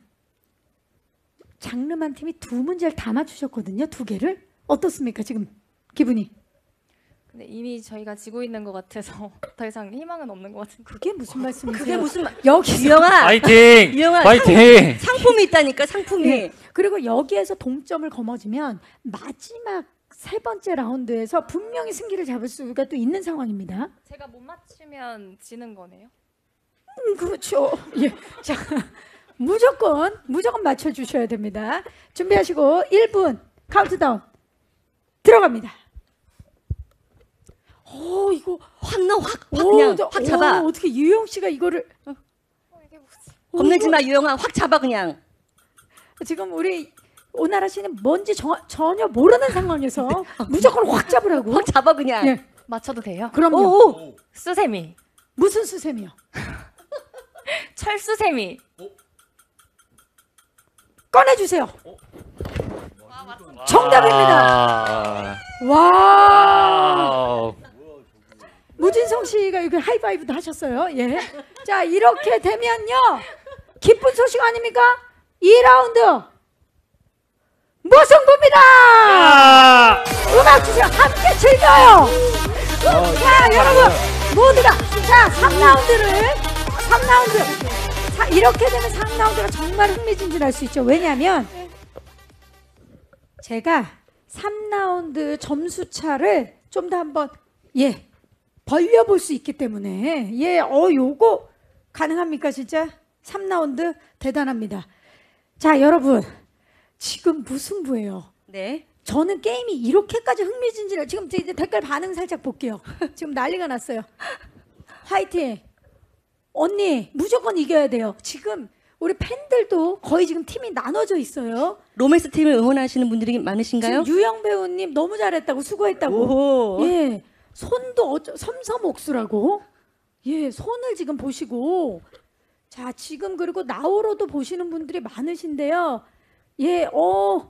장르만 팀이 두 문제를 다 맞추셨거든요. 두 개를. 어떻습니까? 지금 기분이. 근데 이미 저희가 지고 있는 것 같아서 더 이상 희망은 없는 것 같은데. 그게 무슨 말씀이세요? 그게 무슨 말? 여기서 유영아. 파이팅! 유영아. 파이팅! 상, 상품이 있다니까 상품이. 네. 그리고 여기에서 동점을 거머쥐면 마지막 세 번째 라운드에서 분명히 승기를 잡을 수가 또 있는 상황입니다. 제가 못 맞추면 지는 거네요. 음, 그렇죠. 예. 자, 무조건 무조건 맞춰 주셔야 됩니다. 준비하시고 일 분 카운트다운 들어갑니다. 오 이거 확 넣어 확, 확 그냥 저, 확 잡아. 오, 어떻게 유영 씨가 이거를 어, 이게 뭐지? 오, 겁내지 이거- 마 유영아 확 잡아 그냥. 지금 우리 오나라 씨는 뭔지 정, 전혀 모르는 상황에서 무조건 확 잡으라고. 확 잡아 그냥. 예, 맞춰도 돼요? 그럼요. 오, 오. 수세미. 무슨 수세미요? 철수세미. 꺼내주세요. 정답입니다. 아, 와. 무진성 씨가 이거 하이파이브도 하셨어요. 예. 자 이렇게 되면요 기쁜 소식 아닙니까? 이 라운드 무승부입니다. 음악 주세요. 함께 즐겨요. 자 여러분 모두가 자 삼 라운드를 삼 라운드 자, 이렇게 되면 삼 라운드가 정말 흥미진진할 수 있죠. 왜냐하면 제가 삼 라운드 점수 차를 좀 더 한번 예 벌려볼 수 있기 때문에 예어 요거 가능합니까 진짜? 삼 라운드 대단합니다. 자 여러분 지금 무승부예요. 네. 저는 게임이 이렇게까지 흥미진진해. 지금 이제 댓글 반응 살짝 볼게요. 지금 난리가 났어요. 화이팅. 언니 무조건 이겨야 돼요. 지금 우리 팬들도 거의 지금 팀이 나눠져 있어요. 로맨스 팀을 응원하시는 분들이 많으신가요? 지금 유영 배우님 너무 잘했다고 수고했다고. 오호. 예, 손도 어쩌, 섬섬옥수라고. 예, 손을 지금 보시고. 자, 지금 그리고 나오로도 보시는 분들이 많으신데요. 예, 어.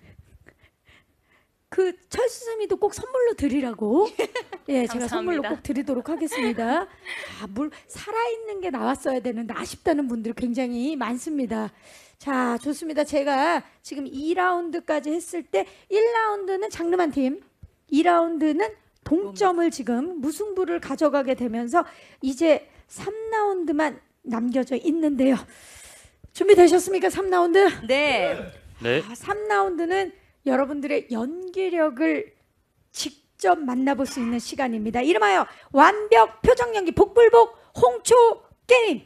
그 철수쌤이도 꼭 선물로 드리라고. 예, 제가 선물로 꼭 드리도록 하겠습니다. 아, 물 살아있는 게 나왔어야 되는데 아쉽다는 분들 굉장히 많습니다. 자, 좋습니다. 제가 지금 이 라운드까지 했을 때 일 라운드는 장르만 팀, 이 라운드는 동점을 지금 무승부를 가져가게 되면서 이제 삼 라운드만 남겨져 있는데요. 준비되셨습니까? 삼 라운드? 네. 네. 아, 삼 라운드는 여러분들의 연기력을 직접 만나볼 수 있는 시간입니다. 이름하여 완벽 표정 연기 복불복 홍초 게임.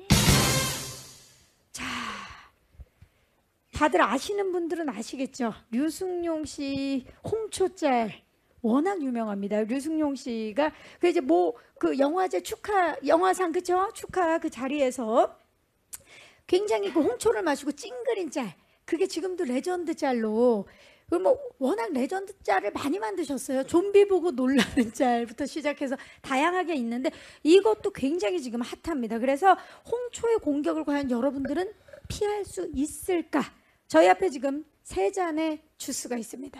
자, 다들 아시는 분들은 아시겠죠? 류승용 씨 홍초짤 워낙 유명합니다. 류승용 씨가 그 이제 뭐 그 영화제 축하 영화상 그죠? 축하 그 자리에서 굉장히 그 홍초를 마시고 찡그린 짤. 그게 지금도 레전드 짤로 뭐 워낙 레전드 짤을 많이 만드셨어요. 좀비 보고 놀라는 짤부터 시작해서 다양하게 있는데 이것도 굉장히 지금 핫합니다. 그래서 홍초의 공격을 과연 여러분들은 피할 수 있을까? 저희 앞에 지금 세 잔의 주스가 있습니다.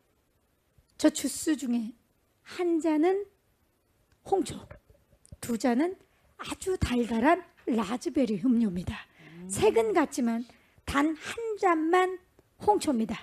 저 주스 중에 한 잔은 홍초, 두 잔은 아주 달달한 라즈베리 음료입니다. 색은 같지만 단 한 잔만 홍초입니다.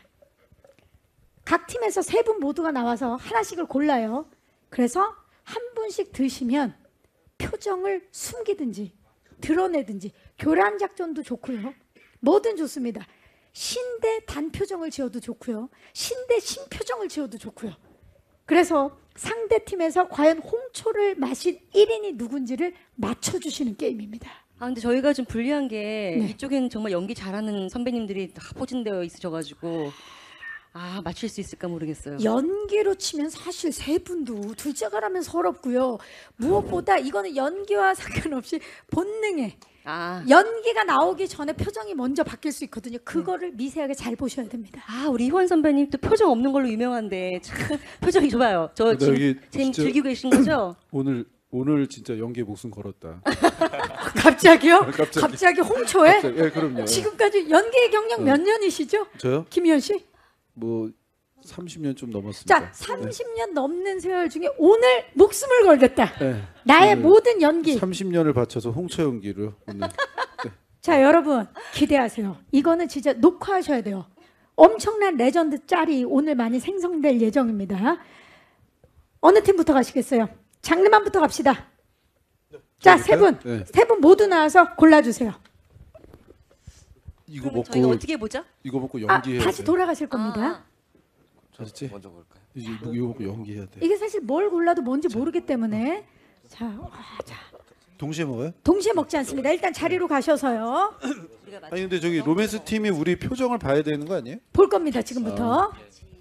각 팀에서 세 분 모두가 나와서 하나씩을 골라요. 그래서 한 분씩 드시면 표정을 숨기든지 드러내든지 교란 작전도 좋고요. 뭐든 좋습니다. 신대 단표정을 지어도 좋고요. 신대 신표정을 지어도 좋고요. 그래서 상대 팀에서 과연 홍초를 마신 일 인이 누군지를 맞춰주시는 게임입니다. 아 근데 저희가 좀 불리한 게 네. 이쪽에는 정말 연기 잘하는 선배님들이 다 포진되어 있으셔가지고 아 맞출 수 있을까 모르겠어요. 연기로 치면 사실 세 분도 둘째가라면 서럽고요. 무엇보다 이거는 연기와 상관없이 본능에 아, 연기가 나오기 전에 표정이 먼저 바뀔 수 있거든요. 그거를 미세하게 잘 보셔야 됩니다. 아 우리 희원 선배님 또 표정 없는 걸로 유명한데 참 표정이 좋아요. 저 근데 지금 여기 지금 진짜- 즐기고 계신 거죠? 오늘 오늘 진짜 연기에 목숨 걸었다. 갑자기요? 갑자기. 갑자기 홍초에? 갑자기, 예, 그럼요. 지금까지 연기 경력 몇 년이시죠? 저요? 김희연 씨? 뭐 삼십 년 좀 넘었습니다. 자, 삼십 년 넘는 세월 중에 오늘 목숨을 걸겠다. 네. 나의 오늘 모든 연기. 삼십 년을 바쳐서 홍초 연기로 오늘. 자, 여러분 기대하세요. 이거는 진짜 녹화하셔야 돼요. 엄청난 레전드 짤이 오늘 많이 생성될 예정입니다. 어느 팀부터 가시겠어요? 장르만부터 갑시다. 자, 세 분. 네. 세 분 모두 나와서 골라주세요. 이거 그러면 저희가 먹고 어떻게 보죠? 이거 먹고 아, 연기해야 다시 돼. 돌아가실 겁니다. 알았지? 먼저 볼까요? 이제 이거 이거 먹고 연기해야 돼. 이게 사실 뭘 골라도 뭔지 모르기 때문에 자, 와, 자 동시에 먹어요? 동시에 먹지 않습니다. 일단 자리로 가셔서요. 아니 근데 저기 로맨스 팀이 우리 표정을 봐야 되는 거 아니에요? 볼 겁니다. 지금부터.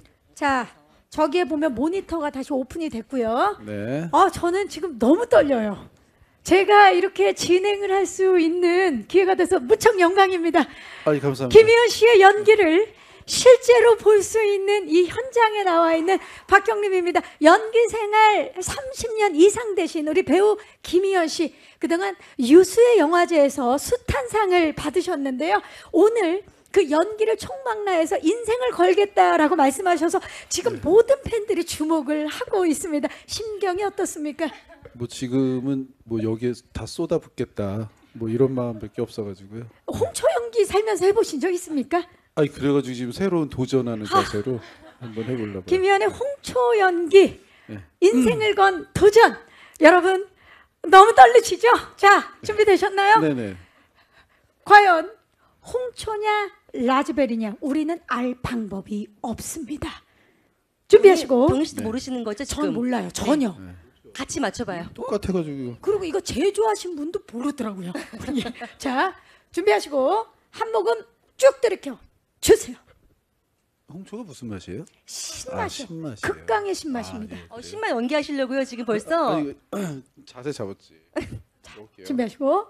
자, 저기에 보면 모니터가 다시 오픈이 됐고요. 네. 아, 저는 지금 너무 떨려요. 제가 이렇게 진행을 할 수 있는 기회가 돼서 무척 영광입니다. 아이, 감사합니다. 김희연 씨의 연기를 실제로 볼 수 있는 이 현장에 나와 있는 박경림입니다. 연기 생활 삼십 년 이상 되신 우리 배우 김희연 씨. 그동안 유수의 영화제에서 숱한상을 받으셨는데요. 오늘 그 연기를 총망라해서 인생을 걸겠다라고 말씀하셔서 지금 네. 모든 팬들이 주목을 하고 있습니다. 심경이 어떻습니까? 뭐 지금은 뭐 여기에 다 쏟아붓겠다. 뭐 이런 마음밖에 없어가지고요. 홍초 연기 살면서 해보신 적 있습니까? 아니 그래가지고 지금 새로운 도전하는 자세로 한번 해보려고요. 김희연의 홍초 연기 네. 인생을 건 도전. 여러분 너무 떨리시죠? 자, 준비되셨나요? 네네. 과연 홍초냐 라즈베리냐 우리는 알 방법이 없습니다. 준비하시고. 병희 씨도 네. 모르시는 거죠? 지금? 전 몰라요. 전혀. 네. 같이 맞춰봐요. 똑같아가지고. 그리고 이거 제조하신 분도 모르더라고요. 자, 준비하시고 한 모금 쭉 들이켜 주세요. 홍초가 무슨 맛이에요? 신맛이요. 아, 신맛이에요. 극강의 신맛입니다. 아, 예, 어, 신만 연기하시려고요 지금 벌써? 아니, 자세 잡았지. 먹을게요. 준비하시고.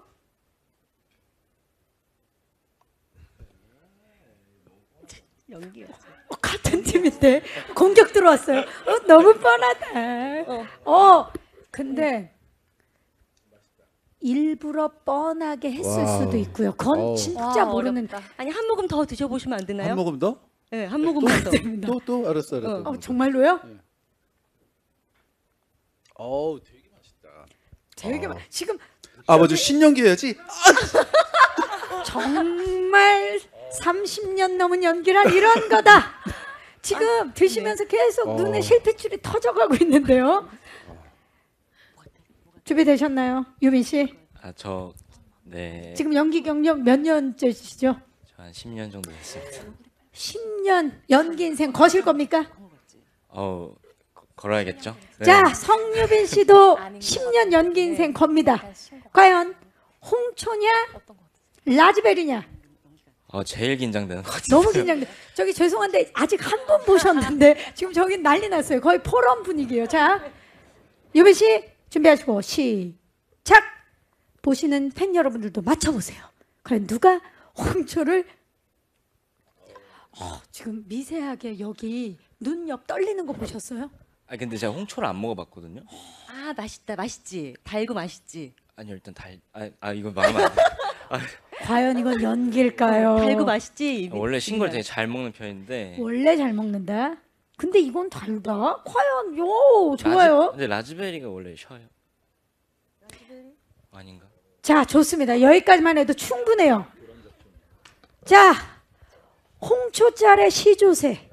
연기요. 어, 같은 팀인데 공격 들어왔어요. 어, 너무 뻔하다. 어. 어, 근데 일부러 뻔하게 했을 와우. 수도 있고요. 그건 어우. 진짜 와, 모르는. 어렵다. 아니 한 모금 더 드셔보시면 안 되나요? 한 모금 더? 네, 한 모금만 더. 또 또 알았어 알았어. 어. 어, 정말로요? 어우 되게 맛있다. 되게 아. 마- 지금 아 맞아 신연기 해야지. 정말 삼십 년 넘은 연기란 이런 거다. 지금 드시면서 계속 어. 눈에 실핏줄이 터져가고 있는데요. 준비되셨나요, 유민 씨? 아, 저 네. 지금 연기 경력 몇 년째시죠? 저 한 십 년 정도 됐습니다. 십 년 연기 인생 거실 겁니까? 어, 거- 걸어야겠죠? 네. 자, 성유빈 씨도 아닌 것 십 년 연기 인생 겁니다. 약간 신고. 과연 홍초냐 어떤 거 같아요? 라즈베리냐? 어, 제일 긴장되는 것 같아요. 너무 긴장돼. 저기 죄송한데 아직 한 분 보셨는데 지금 저기 난리 났어요. 거의 포럼 분위기예요. 자, 유빈 씨 준비하시고 시작. 보시는 팬 여러분들도 맞춰보세요. 과연 누가 홍초를 어, 지금 미세하게 여기 눈 옆 떨리는 거 보셨어요? 아 근데 제가 홍초를 안 먹어봤거든요. 아 맛있다, 맛있지. 달고 맛있지. 아니요 일단 달. 아, 아 이거 말하면 안 돼. 아, 과연 이건 연기일까요? 달고 맛있지. 원래 신 걸 되게 잘 먹는 편인데. 원래 잘 먹는다. 근데 이건 달다. 과연 요 좋아요. 라즈, 근데 라즈베리가 원래 셔요. 아닌가? 자, 좋습니다. 여기까지만 해도 충분해요. 자, 홍초짤의 시조새.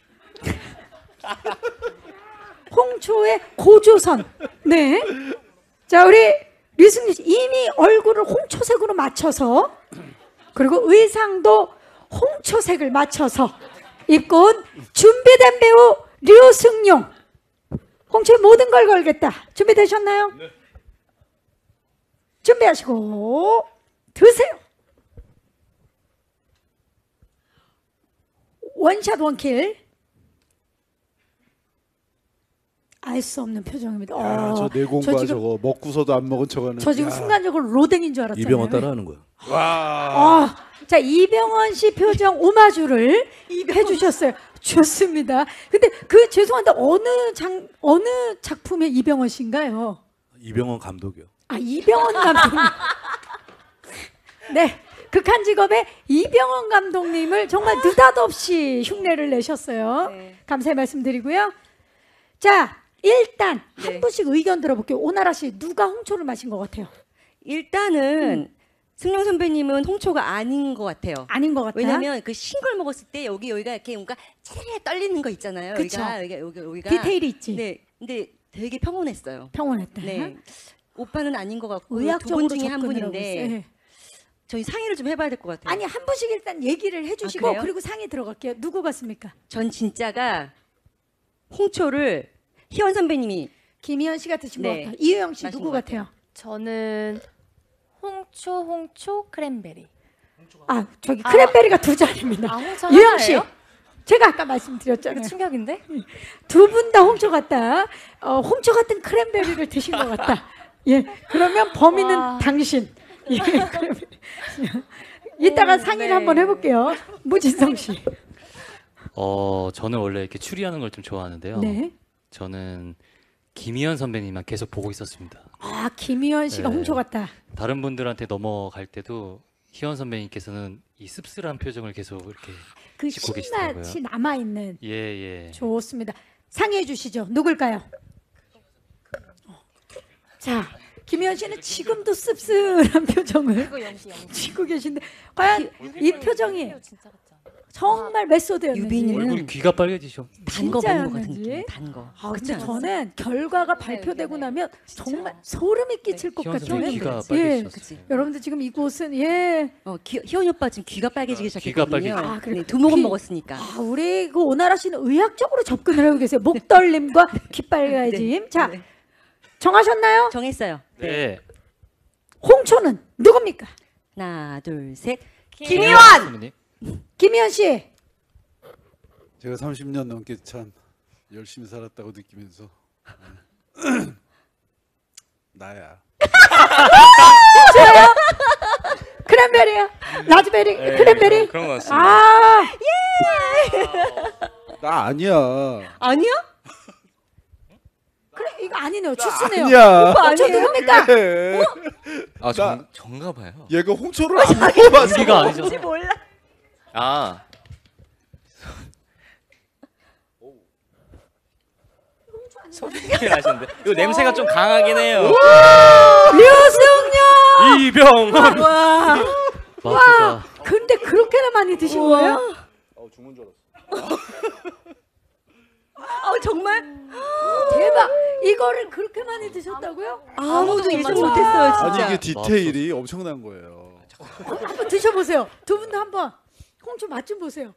홍초의 고조선. 네. 자, 우리 류승민 씨 이미 얼굴을 홍초색으로 맞춰서 그리고 의상도 홍초색을 맞춰서 입고 온 준비된 배우 류승용. 홍초의 모든 걸 걸겠다. 준비되셨나요? 네. 준비하시고 드세요. 원샷 원킬. 알 수 없는 표정입니다. 야, 어, 저 내공과 저 지금, 저거 먹고서도 안 먹은 척하는. 저 지금 야. 순간적으로 로댕인 줄 알았잖아요. 이병헌 따라하는 거야. 와. 아, 자 이병헌 씨 표정 오마주를 해주셨어요. 좋습니다. 근데 그 죄송한데 어느 장 어느 작품의 이병헌 씨인가요? 이병헌 감독이요. 아 이병헌 감독님. 네, 극한 직업의 이병헌 감독님을 정말 느닷없이 흉내를 내셨어요. 네. 감사의 말씀드리고요. 자, 일단 네. 한 분씩 의견 들어볼게요. 오나라 씨, 누가 홍초를 마신 것 같아요? 일단은 음. 승용 선배님은 홍초가 아닌 것 같아요. 아닌 것 같아요. 왜냐면 그 신 걸 먹었을 때 여기 여기가 이렇게 뭔가 차라리 떨리는 거 있잖아요. 그쵸. 여기가 여기 여기 여기가 디테일이 있지. 네, 근데 되게 평온했어요. 평온했다. 네, 오빠는 아닌 것 같고 두 의학적으로 분 중에 한 접근을 하고 분인데 있어요. 네. 저희 상의를 좀 해봐야 될 것 같아요. 아니 한 분씩 일단 얘기를 해주시고 아, 그래요? 그리고 상의 들어갈게요. 누구 같습니까? 전 진짜가 홍초를 희원 선배님이 김희연 씨가 드신 네. 것 같아요. 이유영 씨 마신 누구 것 같아요? 저는 홍초 홍초 크랜베리. 아 저기 아. 크랜베리가 두 잔입니다. 아 홍초 유영 씨 하나예요? 제가 아까 말씀드렸잖아요. 충격인데? 두 분 다 홍초 같다. 어, 홍초 같은 크랜베리를 드신 것 같다. 예, 그러면 범인은 와. 당신. 예, 크랜베리. 이따가 상의를 네. 한번 해볼게요. 무진성 씨. 어, 저는 원래 이렇게 추리하는 걸 좀 좋아하는데요. 네. 저는 김희연 선배님만 계속 보고 있었습니다. 아, 김희연 씨가 네. 홍초 같다. 다른 분들한테 넘어갈 때도 희연 선배님께서는 이 씁쓸한 표정을 계속 이렇게 그 짓고 계시더라고요. 신맛이 남아있는. 예, 예. 좋습니다. 상의해 주시죠. 누굴까요? 어. 자, 김희연 씨는 지금도 씁쓸한 표정을 그거 영시 영시. 짓고 계신데 과연 이 표정이 진짜 같지 않아? 정말 메소드였는지 유빈이는 얼굴이 귀가 빨개지셔. 단 거 먹는 것 같은 진짜였는지. 느낌. 단 거. 아, 그렇지 근데 않았어요? 저는 결과가 네, 발표되고 네. 나면 정말 소름이 끼칠 것 희연 같아요. 선배님 귀가 예. 빨개지셨어요. 그치. 여러분들 지금 이곳은 예. 어, 기, 희원이 오빠 지금 귀가 빨개지기 귀가 시작했거든요. 빨개지- 아, 그래. 네, 두 모금 귀- 먹었으니까. 아, 우리 그 오나라 씨는 의학적으로 접근을 하고 계세요. 목 떨림과 귀 빨개짐. 자, 네. 정하셨나요? 정했어요. 네. 홍초는 누굽니까? 하나, 둘, 셋. 김희연 선배님. 김희연 씨. 제가 삼십 년 넘게 참 열심히 살았다고 느끼면서 나야. 저요? 크랜베리야? 라즈베리? 네, 크랜베리? 그런 것 같습니다. 아, 나 아니야. 아니야? 그래 이거 아니네요. 주스네요. 아니야. 오빠 저 누굽니까? 그래. 아, 나- 정, 정가 봐요. 얘가 홍초를 안 먹어봐서. 연기가 아니죠. 몰라. 아, 소리가 나시는데 이거 냄새가 좀 강하긴 해요. 류승룡! 이병헌. 와, 마트가 근데 그렇게나 많이 드신 거예요? 어, 죽은 줄 알았어. 아, 정말? 대박! 이거를 그렇게 많이 드셨다고요? 아무도 예상 맞아. 못했어요, 진짜. 아니 이게 디테일이 엄청난 거예요. 한번 드셔보세요. 두 분도 한번 홍초 맛 좀 보세요.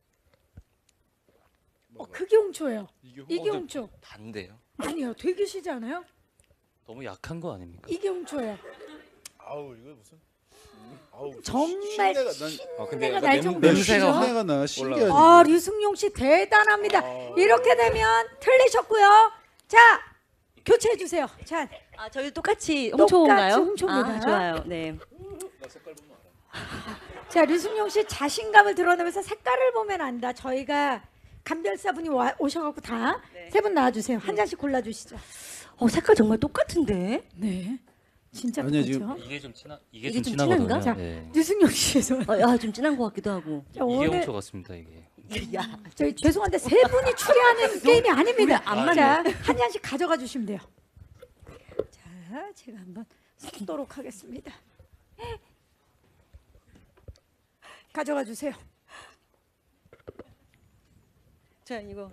어, 그게 홍초예요. 이게 홍초. 단데요. 아니요, 되게 시지 않아요? 너무 약한 거 아닙니까? 이게 홍초예요. 아우 이거 무슨? 아우 정말 신내가 난 아, 근데 신내가 약간 날 냄- 정도로 냄새가 확 신내가 나 신기하지. 아, 류승룡 씨 대단합니다. 이렇게 되면 틀리셨고요. 자, 교체해 주세요. 자, 아, 저희 똑같이 홍초인가요? 똑같이 홍초입니다. 아, 좋아요. 네. 자, 류승룡 씨 자신감을 드러내면서 색깔을 보면 안다. 저희가 감별사분이 와, 오셔갖고 다 세 분 나와주세요. 한 잔씩 골라주시죠. 어, 색깔 정말 똑같은데? 네, 진짜 아니요, 똑같죠. 이게 좀 진하 이게, 이게 좀 좀 진한가? 진하거든요. 자, 네. 류승룡 씨에서 아, 야, 좀 진한 것 같기도 하고. 자, 이게 오늘 홍초 같습니다, 이게. 야, 저희 죄송한데 세 분이 추리하는 게임이 아닙니다. 우리 안 자, 한 잔씩 가져가 주시면 돼요. 자, 제가 한번 섞도록 하겠습니다. 가져가 주세요. 자, 이거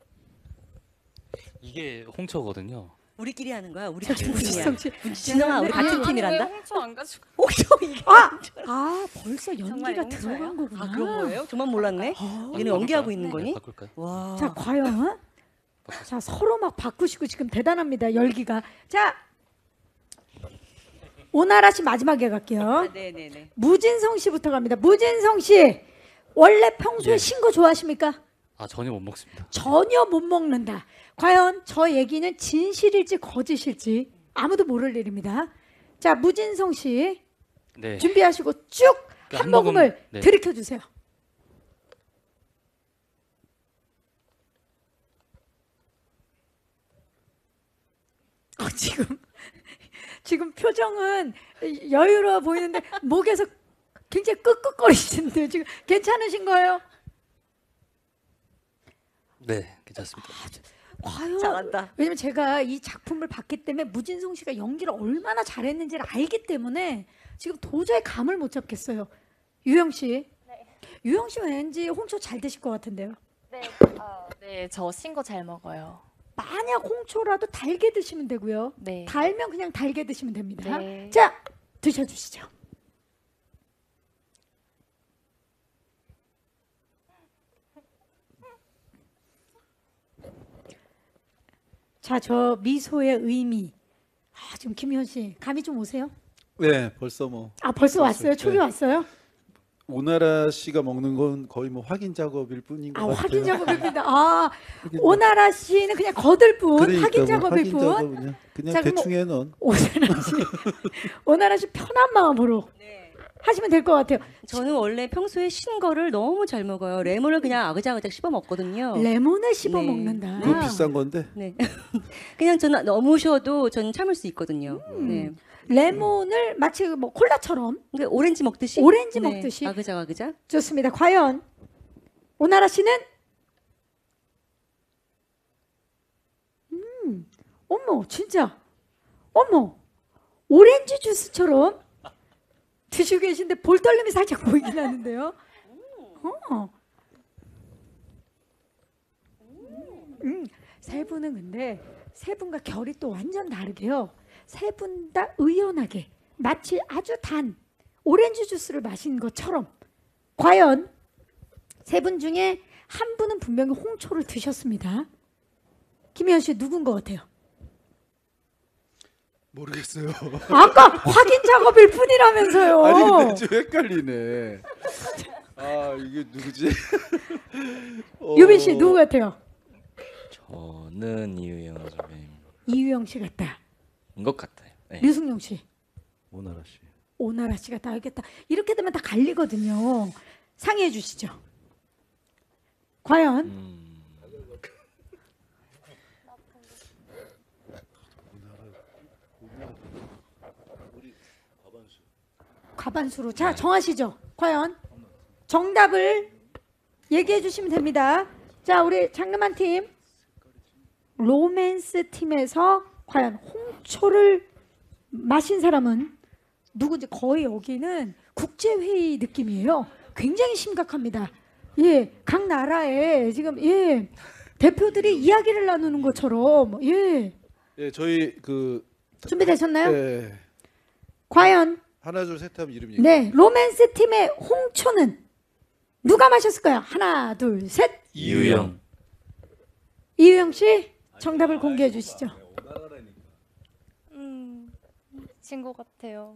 이게 홍초거든요. 우리끼리 하는 거야. 우리 저 팀이야. 김지성 씨. 진영아, 우리 아니, 같은 왜 팀이란다. 홍초 안 가지고? 홍초 이게. 아, 아 벌써 정말 연기가 영차예요? 들어간 거구나. 아, 그런 거예요? 저만 몰랐네. 아, 얘는 연기하고 있는 네, 거니? 바꿀까요? 와. 자, 과연 자 서로 막 바꾸시고 지금 대단합니다. 열기가. 자, 오나라 씨 마지막에 갈게요. 네, 네, 네. 무진성 씨부터 갑니다. 무진성 씨 원래 평소에 예. 신 거 좋아하십니까? 아, 전혀 못 먹습니다. 전혀 못 먹는다. 과연 저 얘기는 진실일지 거짓일지 아무도 모를 일입니다. 자, 무진성 씨 네. 준비하시고 쭉 한 한 모금, 모금을 네. 들이켜 주세요. 어, 지금 지금 표정은 여유로워 보이는데 목에서 굉장히 끄끄거리시는데 지금 괜찮으신 거예요? 네, 괜찮습니다. 과연 잘한다. 왜냐면 제가 이 작품을 봤기 때문에 무진성 씨가 연기를 얼마나 잘했는지를 알기 때문에 지금 도저히 감을 못 잡겠어요. 유영 씨, 네. 유영 씨 왠지 홍초 잘 드실 것 같은데요. 네, 어, 네, 저 신 거 잘 먹어요. 만약 홍초라도 달게 드시면 되고요. 네. 달면 그냥 달게 드시면 됩니다. 네. 자, 드셔주시죠. 자, 저 미소의 의미. 아, 지금 김희연 씨 감이 좀 오세요? 네, 벌써 뭐 아, 벌써 왔어요? 초기 네. 왔어요? 오나라 씨가 먹는 건 거의 뭐 확인 작업일 뿐인 것 아, 같아요. 확인 작업입니다. 아, 오나라 씨는 그냥 거들 뿐, 그러니까 확인 뭐 작업일 확인 뿐. 작업 그냥, 그냥 자, 그럼 대충 해놓은. 오나라 씨, 오나라 씨 편한 마음으로 하시면 될 것 같아요. 저는 원래 평소에 신 거를 너무 잘 먹어요. 레몬을 그냥 아그작아작 씹어 먹거든요. 레몬을 씹어 네. 먹는다. 그거 비싼 건데. 네. 그냥 저는 너무 쉬어도 저는 참을 수 있거든요. 음. 네. 레몬을 마치 뭐 콜라처럼 근데 오렌지 먹듯이. 오렌지 네. 먹듯이. 아그작 아그작. 좋습니다. 과연 오나라 씨는 음, 어머 진짜 어머 오렌지 주스처럼 드시고 계신데 볼떨림이 살짝 보이긴 하는데요. 어. 음, 세 분은 근데 세 분과 결이 또 완전 다르게요. 세 분 다 의연하게 마치 아주 단 오렌지 주스를 마신 것처럼 과연 세 분 중에 한 분은 분명히 홍초를 드셨습니다. 김희연 씨 누군 것 같아요? 모르겠어요. 아까 확인 작업일 뿐이라면서요. 아니 근데 좀 헷갈리네. 아 이게 누구지? 어... 유빈 씨 누구 같아요? 저는 이유영 선배님. 이유영 씨 같다. 것 같아요. 네. 류승용 씨. 오나라 씨. 오나라 씨가 다 알겠다. 이렇게 되면 다 갈리거든요. 상의해 주시죠. 과연 음, 과반수로 자 정하시죠. 과연 정답을 얘기해 주시면 됩니다. 자 우리 장르만 팀 로맨스 팀에서 과연 홍초를 마신 사람은 누구지? 거의 여기는 국제회의 느낌이에요. 굉장히 심각합니다. 예, 각 나라에 지금 예 대표들이 이야기를 나누는 것처럼 예. 예, 저희 그 준비되셨나요? 예. 과연 하나 둘 셋 하면 이름 얘기. 네 로맨스 팀의 홍초는 누가 마셨을까요? 하나 둘 셋. 이유영. 이유영 씨 정답을 공개해 주시죠. 음, 진 것 같아요.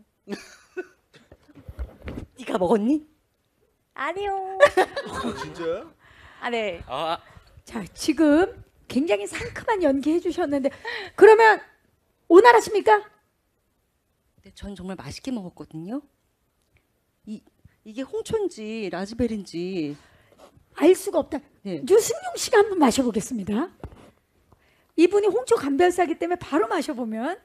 네가 먹었니? 아니요. 진짜요? 아 네. 아, 자 지금 굉장히 상큼한 연기 해주셨는데 그러면 오나라십니까? 네, 전 정말 맛있게 먹었거든요. 이 이게 홍초인지 라즈베리인지 알 수가 없다. 네. 유승용 씨가 한번 마셔보겠습니다. 이분이 홍초 감별사기 때문에 바로 마셔보면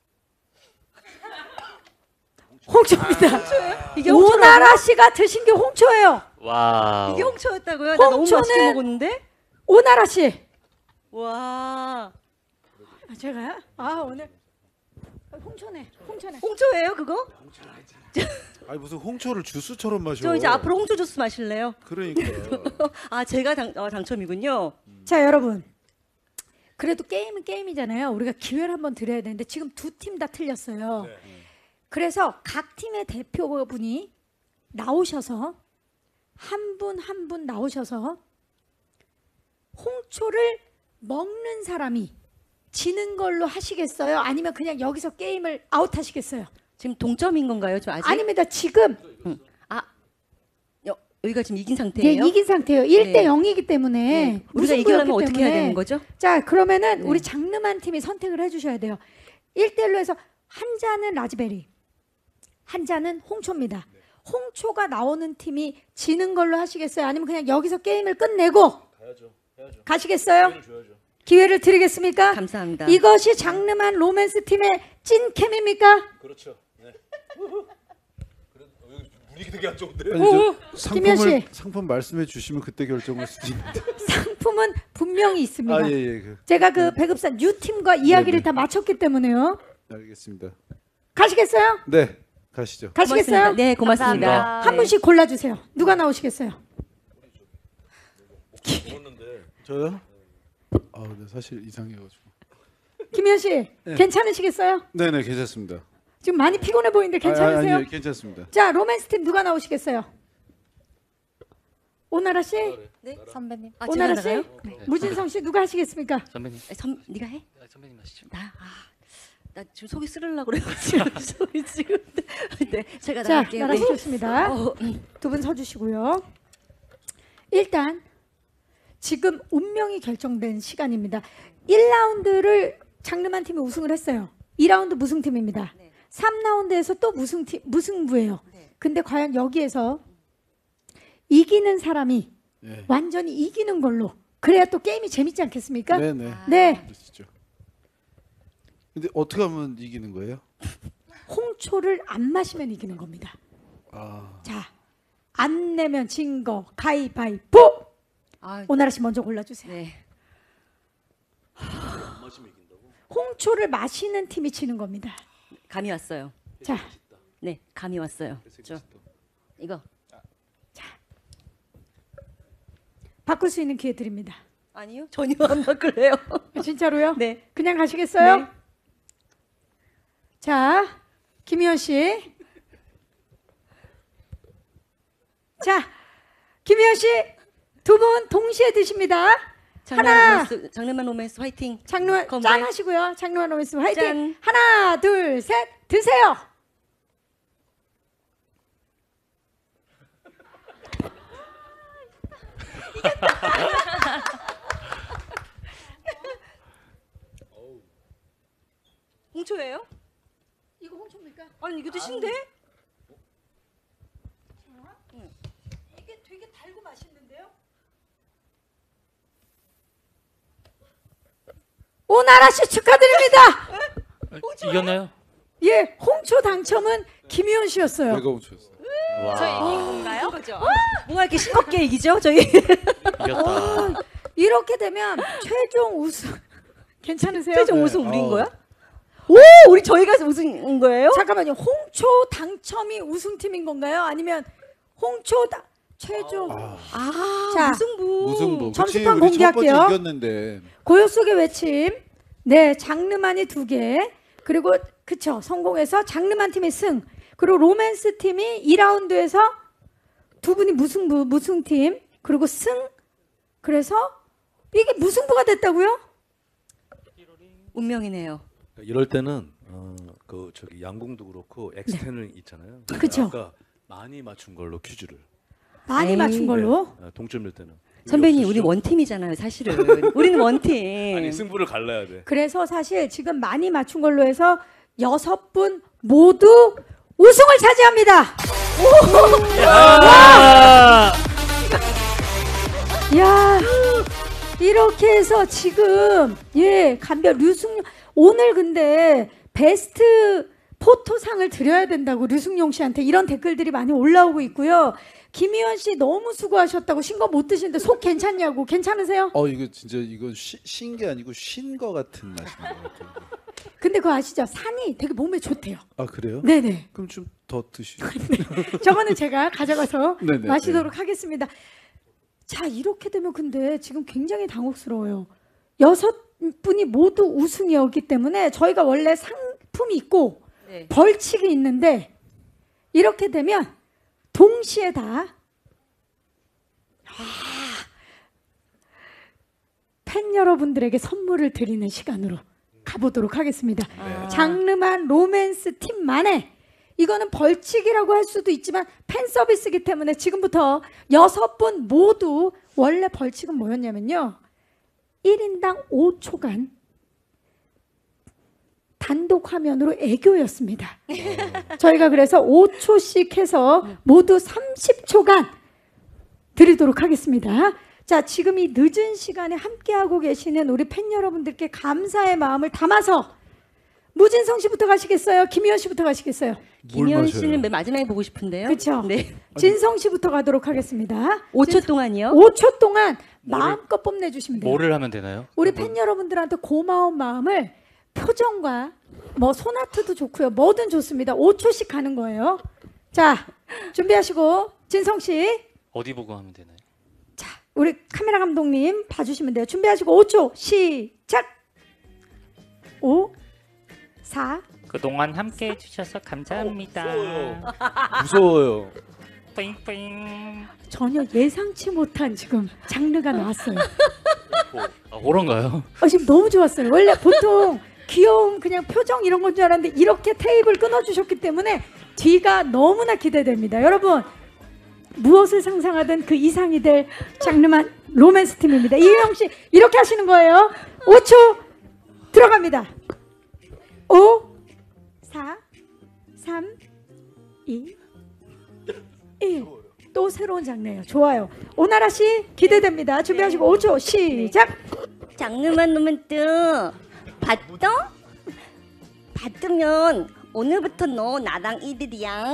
홍초입니다. 이게 오나라 씨가 드신 게 홍초예요. 와우. 이게 홍초였다고요? 나 너무 맛있게 홍초는 먹었는데? 오나라 씨. 와. 아, 제가요? 아 오늘 홍초네. 홍초네. 홍초예요, 그거? 아니 무슨 홍초를 주스처럼 마셔. 저 이제 앞으로 홍초 주스 마실래요? 그러니까. 아, 제가 당, 어, 당첨이군요. 자 여러분 그래도 게임은 게임이잖아요. 우리가 기회를 한번 드려야 되는데 지금 두 팀 다 틀렸어요. 그래서 각 팀의 대표분이 나오셔서 한 분 한 분 나오셔서 홍초를 먹는 사람이 지는 걸로 하시겠어요? 아니면 그냥 여기서 게임을 아웃하시겠어요? 지금 동점인 건가요? 저 아직? 아닙니다. 지금 아, 여, 여기가 지금 이긴 상태예요? 네, 이긴 상태예요. 일 대 네. 영이기 때문에 네. 우리가 무승부였기 이기려면 어떻게 해야 때문에. 되는 거죠? 자 그러면은 네. 우리 장르만 팀이 선택을 해주셔야 돼요. 일 대 일로 해서 한 잔은 라즈베리, 한 잔은 홍초입니다. 홍초가 나오는 팀이 지는 걸로 하시겠어요? 아니면 그냥 여기서 게임을 끝내고 가야죠. 해야죠. 가시겠어요? 기회를 줘야죠. 기회를 드리겠습니까? 감사합니다. 이것이 장르만 로맨스 팀의 찐캠입니까? 그렇죠. 네. 그래, 어, 여기 분위기 되게 안 좋은데. 아니, 저 김현 상품을 씨. 상품 말씀해 주시면 그때 결정할 수도 있는데. 상품은 분명히 있습니다. 아, 예, 예. 그, 제가 그 배급사 뉴 팀과 이야기를 네, 네. 다 마쳤기 때문에요. 알겠습니다. 가시겠어요? 네, 가시죠. 가시겠어요? 고맙습니다. 네, 고맙습니다. 감사합니다. 한 분씩 골라주세요. 누가 나오시겠어요? 저요? 아, 근데 사실 이상해가지고. 김현 씨, 네. 괜찮으시겠어요? 네, 네, 괜찮습니다. 지금 많이 피곤해 보이는데 괜찮으세요? 아, 아니, 괜찮습니다. 자, 로맨스 팀 누가 나오시겠어요? 오나라 씨, 네? 선배님. 아, 제가 오나라 씨, 나가요? 네. 무진성 씨 누가 하시겠습니까? 선배님. 아, 선, 네가 해? 아, 선배님 하시죠. 나? 아, 나 지금 속이 쓰르려고 그래요. 지금 속이 지금. 네, 제가 자, 나갈게요. 네. 나가시겠습니다. 어, 두 분 서주시고요. 일단 지금 운명이 결정된 시간입니다. 일 라운드를 장르만 팀이 우승을 했어요. 이 라운드 무승팀입니다. 네. 삼 라운드에서 또 무승팀, 무승부예요. 네. 근데 과연 여기에서 이기는 사람이 네. 완전히 이기는 걸로 그래야 또 게임이 재밌지 않겠습니까? 네네. 네. 그러시죠. 근데 어떻게 하면 이기는 거예요? 홍초를 안 마시면 이기는 겁니다. 아. 자, 안 내면 진 거 가위바위보. 아, 오나라 씨 먼저 골라주세요. 네. 홍초를 마시는 팀이 지는 겁니다. 감이 왔어요. 자, 네, 감이 왔어요. 저 이거 바꿀 수 있는 기회 드립니다. 아니요, 전혀 안 바꿀래요. 아, 진짜로요? 네. 그냥 가시겠어요? 네. 자, 김희연 씨. 자, 김희연 씨 두 분 동시에 드십니다. 하나, 장르만 로맨스 화이팅. 장르만 건배. 짠 하시고요. 장르만 로맨스 화이팅. 짠. 하나, 둘, 셋, 드세요. 홍초예요? 이거 홍초입니까? 아니 이거 드신데? 이게 되게 달고 맛있는데요? 오나라 씨 축하드립니다. 이겼나요? 예, 홍초 당첨은 김희연 씨였어요. 내가 훔쳤어. 와. 저 이긴 건가요? 그죠? 뭔가 이렇게 싱겁게 이기죠, 저희. 이겼다. 이렇게 되면 최종 우승 괜찮으세요? 최종 네. 우승 우리인 어. 거야? 오, 우리 저희가 우승인 거예요? 잠깐만요. 홍초 당첨이 우승팀인 건가요? 아니면 홍초 다, 최종 아, 자, 무승부. 무승부. 그치, 점수판 우리 첫 번째 공개할게요. 이겼는데. 고요 속의 외침. 네, 장르만이 두 개. 그리고 그쵸, 성공해서 장르만 팀의 승. 그리고 로맨스 팀이 이 라운드에서 두 분이 무승부, 무승팀. 그리고 승. 그래서 이게 무승부가 됐다고요? 운명이네요. 이럴 때는 어, 그 저기 양궁도 그렇고 엑스텐을 있잖아요. 그쵸. 아까 많이 맞춘 걸로 퀴즈를. 많이 에이. 맞춘 걸로. 네, 어, 동점일 때는. 선배님, 우리 없으시죠? 원팀이잖아요, 사실은. 우리는 원팀. 아니 승부를 갈라야 돼. 그래서 사실 지금 많이 맞춘 걸로 해서 여섯 분 모두 우승을 차지합니다. 아! 야, 이렇게 해서 지금 예 간별 류승용 오늘 근데 베스트 포토상을 드려야 된다고 류승용 씨한테 이런 댓글들이 많이 올라오고 있고요. 김희연 씨 너무 수고하셨다고 신 거 못 드시는데 속 괜찮냐고. 괜찮으세요? 어 이거 진짜 이건 신 게 아니고 신 거 같은 맛인 것 같아요. 근데 그거 아시죠? 산이 되게 몸에 좋대요. 아 그래요? 네네. 그럼 좀 더 드시죠. 저거는 제가 가져가서 네네, 마시도록 하겠습니다. 자, 이렇게 되면 근데 지금 굉장히 당혹스러워요. 여섯 분이 모두 우승이었기 때문에 저희가 원래 상품이 있고 네. 벌칙이 있는데 이렇게 되면 동시에 다 팬 여러분들에게 선물을 드리는 시간으로 가보도록 하겠습니다. 아. 장르만 로맨스 팀만의 이거는 벌칙이라고 할 수도 있지만 팬 서비스이기 때문에 지금부터 여섯 분 모두 원래 벌칙은 뭐였냐면요. 일 인당 오 초간 단독 화면으로 애교였습니다. 저희가 그래서 오 초씩 해서 모두 삼십 초간 드리도록 하겠습니다. 자, 지금 이 늦은 시간에 함께하고 계시는 우리 팬 여러분들께 감사의 마음을 담아서 무진성 씨부터 가시겠어요? 김희연 씨부터 가시겠어요? 김희연 씨는 맨 마지막에 보고 싶은데요. 그렇죠. 네. 진성 씨부터 가도록 하겠습니다. 오 초 동안이요? 오 초 동안 마음껏 뽐내주시면 돼요. 뭐를 하면 되나요? 우리 팬 여러분들한테 고마운 마음을 표정과 뭐 소나트도 좋고요. 뭐든 좋습니다. 오 초씩 가는 거예요. 자, 준비하시고 진성 씨. 어디 보고 하면 되나요? 자, 우리 카메라 감독님 봐주시면 돼요. 준비하시고 오 초 시작. 오, 사. 그동안 함께 해주셔서 감사합니다. 무서워요. 뿌잉뿌잉. 전혀 예상치 못한 지금 장르가 나왔어요. 아, 호런가요? 어, 지금 너무 좋았어요. 원래 보통 귀여운 그냥 표정 이런 건 줄 알았는데 이렇게 테이블 끊어주셨기 때문에 뒤가 너무나 기대됩니다. 여러분 무엇을 상상하든 그 이상이 될 장르만 로맨스 팀입니다. 이유영 씨 이렇게 하시는 거예요. 오 초 들어갑니다. 오, 사, 삼, 이, 일. 또 새로운 장르예요. 좋아요. 오나라 씨 기대됩니다. 준비하시고 오 초 시작. 장르만 로맨스 봤어? 봤으면 오늘부터 너 나랑 일일이야.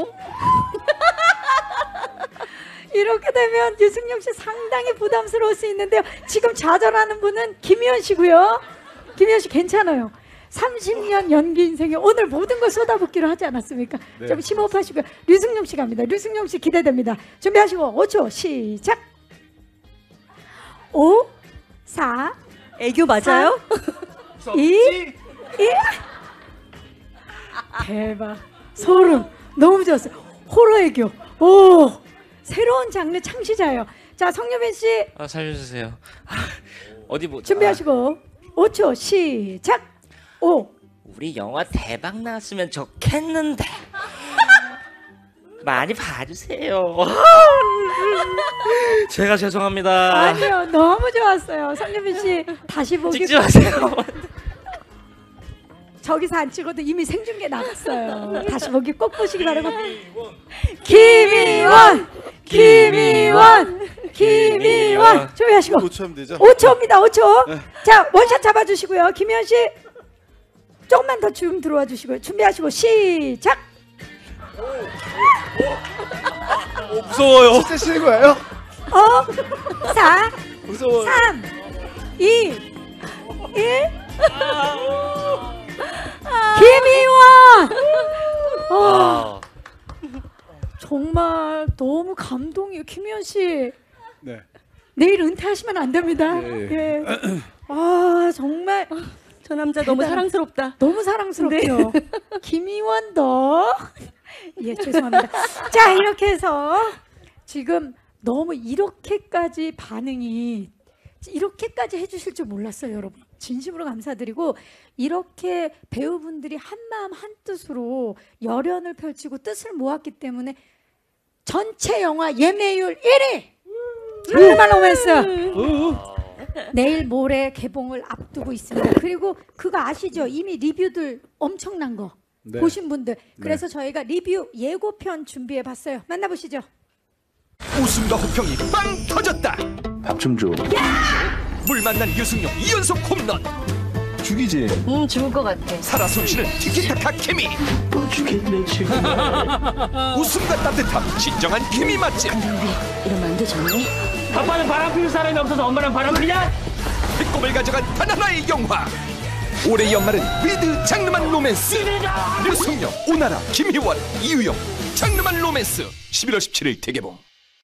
이렇게 되면 유승용 씨 상당히 부담스러울 수 있는데요. 지금 좌절하는 분은 김희연 씨고요. 김희연 씨 괜찮아요. 삼십 년 연기 인생에 오늘 모든 걸 쏟아붓기로 하지 않았습니까? 네. 좀 심호흡하시고요. 류승용 씨 갑니다. 류승용 씨 기대됩니다. 준비하시고 오 초 시작. 오, 사, 애교 맞아요? 이, 일. 대박. 소름. 너무 좋았어요. 호러 애교. 오, 새로운 장르 창시자예요. 자, 성유빈 씨 아 살려주세요. 어디 뭐 준비하시고 오 초 시작. 오, 우리 영화 대박 나왔으면 좋겠는데 많이 봐주세요. 제가 죄송합니다. 아니요, 너무 좋았어요. 성유빈 씨 다시 보기. 찍지 마세요. 저기서 안 찍어도 이미 생중계 나갔어요. 다시 보기 꼭 보시기 바라고. 김희원, 김희원, 김희원. 준비하시고 오 초 하면 되죠? 오 초입니다. 오 초. 자, 원샷 잡아주시고요. 김희원 씨 조금만 더 줌 들어와 주시고요. 준비하시고 시작. 오, 무서워요. 진짜 싫은 거예요? 오, 사, 무서워요. 삼, 이, 일. 김희원. 어, 정말 너무 감동이에요. 김희원 씨 네. 내일 은퇴하시면 안 됩니다. 예, 예. 아 정말 저 남자 너무 대단한- 사랑스럽다. 너무 사랑스럽죠. 김희원도 예 죄송합니다. 자 이렇게 해서 지금 너무 이렇게까지 반응이 이렇게까지 해주실 줄 몰랐어요, 여러분. 진심으로 감사드리고 이렇게 배우분들이 한마음 한뜻으로 열연을 펼치고 뜻을 모았기 때문에 전체 영화 예매율 일 위 장르만 로맨스 내일 모레 개봉을 앞두고 있습니다. 그리고 그거 아시죠? 이미 리뷰들 엄청난 거 네. 보신 분들. 그래서 저희가 리뷰 예고편 준비해 봤어요. 만나보시죠. 웃음과 호평이 빵 터졌다. 밥 좀 줘. 물 만난 유승용 이연속 홈런. 죽이지. 응 죽을 것 같아. 살아 숨쉬는 티키타카 케미. 또 죽겠네 지금. 웃음과 따뜻함 진정한 케미 맛집. 이러면 안 되잖니? 아빠는 바람 피울 사람이 없어서 엄마랑 바람 피냐? 배꼽을 가져간 단 하나의 영화. 올해 연말은 위드 장르만 로맨스. 류승용, 오나라, 김희원, 이유영. 장르만 로맨스. 십일월 십칠일 대개봉.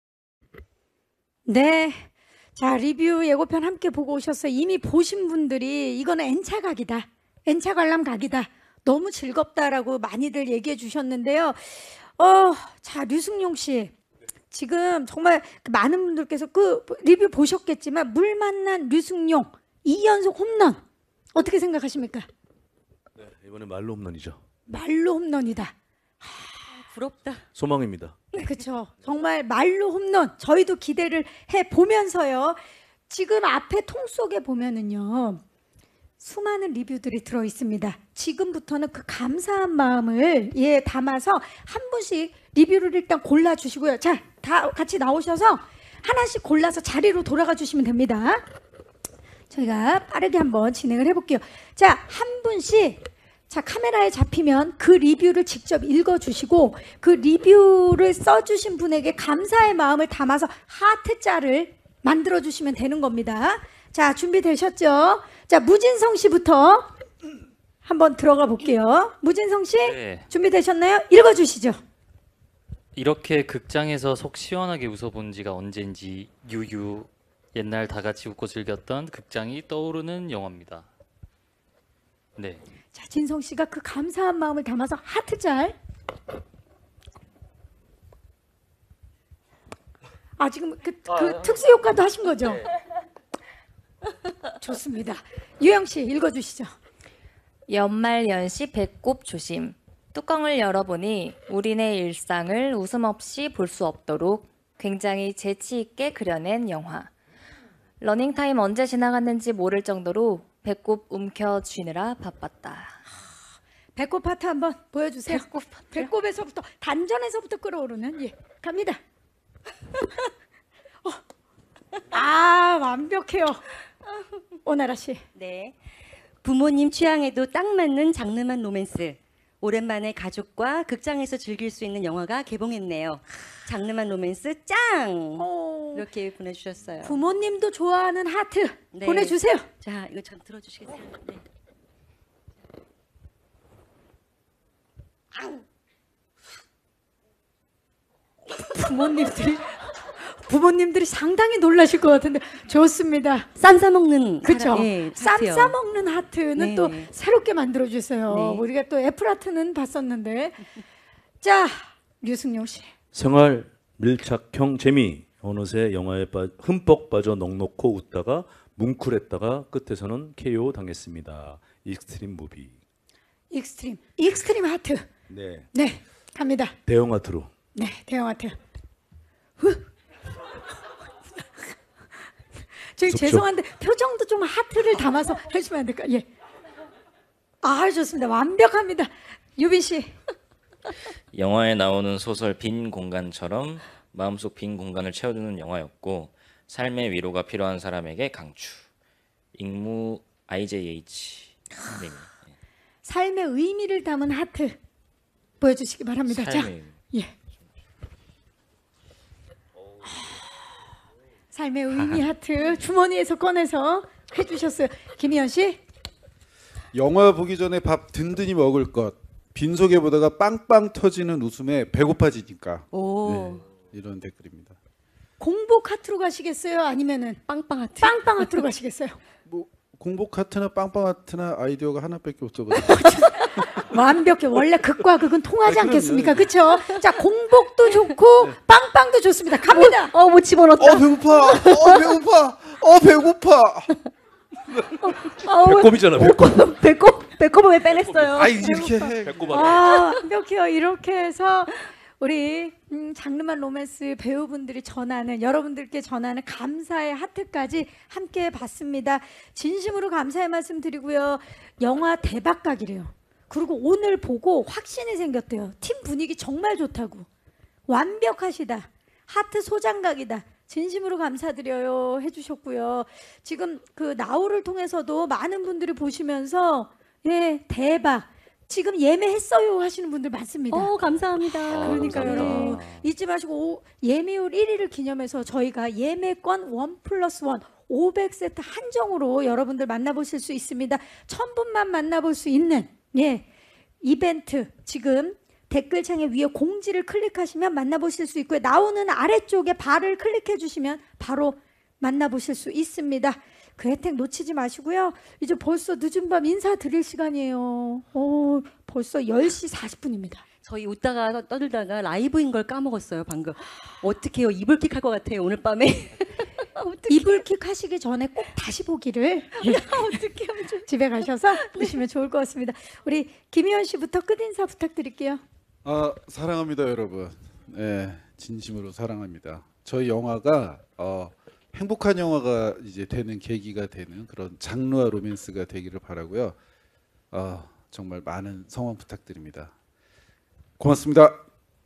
네. 자, 리뷰 예고편 함께 보고 오셨어요. 이미 보신 분들이 이거는 N차 각이다. N차 관람 각이다. 너무 즐겁다라고 많이들 얘기해 주셨는데요. 어, 자, 류승용 씨. 지금 정말 많은 분들께서 그 리뷰 보셨겠지만 물 만난 류승용 이 연속 홈런 어떻게 생각하십니까? 네, 이번에 말로 홈런이죠. 말로 홈런이다. 부럽다. 소망입니다. 그렇죠. 정말 말로 홈런. 저희도 기대를 해 보면서요. 지금 앞에 통 속에 보면은요. 수많은 리뷰들이 들어 있습니다. 지금부터는 그 감사한 마음을 예 담아서 한 분씩 리뷰를 일단 골라 주시고요. 자, 다 같이 나오셔서 하나씩 골라서 자리로 돌아가 주시면 됩니다. 저희가 빠르게 한번 진행을 해 볼게요. 자, 한 분씩 자, 카메라에 잡히면 그 리뷰를 직접 읽어주시고 그 리뷰를 써주신 분에게 감사의 마음을 담아서 하트자를 만들어주시면 되는 겁니다. 자, 준비되셨죠? 자, 무진성 씨부터 한번 들어가 볼게요. 무진성 씨 네. 준비되셨나요? 읽어주시죠. 이렇게 극장에서 속 시원하게 웃어본 지가 언젠지 유유 옛날 다 같이 웃고 즐겼던 극장이 떠오르는 영화입니다. 네. 자, 진성 씨가 그 감사한 마음을 담아서 하트잘. 아, 지금 그, 그 특수 효과도 하신 거죠? 좋습니다. 유영 씨 읽어주시죠. 연말연시 배꼽 조심. 뚜껑을 열어보니 우리네 일상을 웃음 없이 볼 수 없도록 굉장히 재치 있게 그려낸 영화. 러닝타임 언제 지나갔는지 모를 정도로 배꼽 움켜쥐느라 바빴다. 배꼽 파트 한번 보여주세요. 배꼽 파트. 배꼽에서부터 단전에서부터 끌어오르는 예 갑니다. 어. 아 완벽해요. 오나라 씨. 네. 부모님 취향에도 딱 맞는 장르만 로맨스. 오랜만에 가족과 극장에서 즐길 수 있는 영화가 개봉했네요. 장르만 로맨스 짱! 어. 이렇게 보내주셨어요. 부모님도 좋아하는 하트 네. 보내주세요. 자, 이거 좀 들어주시겠어요? 네. 부모님들이 부모님들이 상당히 놀라실 것 같은데 좋습니다. 쌈 싸먹는 그렇죠. 예, 쌈 하트요. 싸먹는 하트는 네. 또 새롭게 만들어 주세요. 네. 우리가 또 애플 하트는 봤었는데 자 류승용 씨. 생활 밀착형 재미. 어느새 영화에 빠, 흠뻑 빠져 넋놓고 웃다가 뭉클했다가 끝에서는 케이오 당했습니다. 익스트림 무비. 익스트림 익스트림 하트. 네. 네 갑니다. 대형 하트로. 네 대형 하트. 후. 저기 무섭죠? 죄송한데 표정도 좀 하트를 담아서 해주시면 안 될까? 예. 아 좋습니다. 완벽합니다. 유빈 씨. 영화에 나오는 소설 빈 공간처럼 마음속 빈 공간을 채워주는 영화였고 삶의 위로가 필요한 사람에게 강추. 익무 아이제이에이치 선생님. 삶의 의미를 담은 하트 보여주시기 바랍니다. 자, 삶의 예. 삶의 의미 하트 주머니에서 꺼내서 해주셨어요. 김희연 씨. 영화 보기 전에 밥 든든히 먹을 것. 빈속에 보다가 빵빵 터지는 웃음에 배고파지니까. 오. 네, 이런 댓글입니다. 공복 하트로 가시겠어요? 아니면은 빵빵 하트. 빵빵 하트로 가시겠어요? 뭐 공복 하트나 빵빵 하트나 아이디어가 하나밖에 없어가지고. 완벽해. 원래 극과 극은 통하지 아, 않겠습니까? 그렇죠? 자, 공복도 좋고 빵빵도 좋습니다. 갑니다. 어, 못 집어넣었다. 어 배고파. 어 배고파. 어 배고파. 배꼽이잖아. 배꼽. 배꼽 배꼽을 왜 빼냈어요? 아 이렇게 해. 배꼽 아, 완벽해요. 이렇게 해서 우리 음, 장르만 로맨스 배우분들이 전하는 여러분들께 전하는 감사의 하트까지 함께 봤습니다. 진심으로 감사의 말씀 드리고요. 영화 대박각이래요. 그리고 오늘 보고 확신이 생겼대요. 팀 분위기 정말 좋다고. 완벽하시다. 하트 소장각이다. 진심으로 감사드려요 해주셨고요. 지금 그 나우를 통해서도 많은 분들이 보시면서 예 대박. 지금 예매했어요 하시는 분들 많습니다. 어, 감사합니다. 그러니까 여러분 잊지 마시고 오, 예매율 일 위를 기념해서 저희가 예매권 원 플러스 원 오백 세트 한정으로 여러분들 만나보실 수 있습니다. 천 분만 만나볼 수 있는 예 이벤트 지금 댓글창에 위에 공지를 클릭하시면 만나보실 수 있고요. 나오는 아래쪽에 발을 클릭해 주시면 바로 만나보실 수 있습니다. 그 혜택 놓치지 마시고요. 이제 벌써 늦은 밤 인사드릴 시간이에요. 오, 벌써 열 시 사십 분입니다. 저희 웃다가 떠들다가 라이브인 걸 까먹었어요 방금. 어떡해요. 이불킥 할 것 같아요 오늘 밤에. 이불킥 하시기 전에 꼭 다시 보기를 어떡해요. 집에 가셔서 보시면 좋을 것 같습니다. 우리 김희연 씨부터 끝인사 부탁드릴게요. 아 사랑합니다 여러분. 네 진심으로 사랑합니다. 저희 영화가 어, 행복한 영화가 이제 되는 계기가 되는 그런 장르와 로맨스가 되기를 바라고요. 어, 정말 많은 성원 부탁드립니다. 고맙습니다.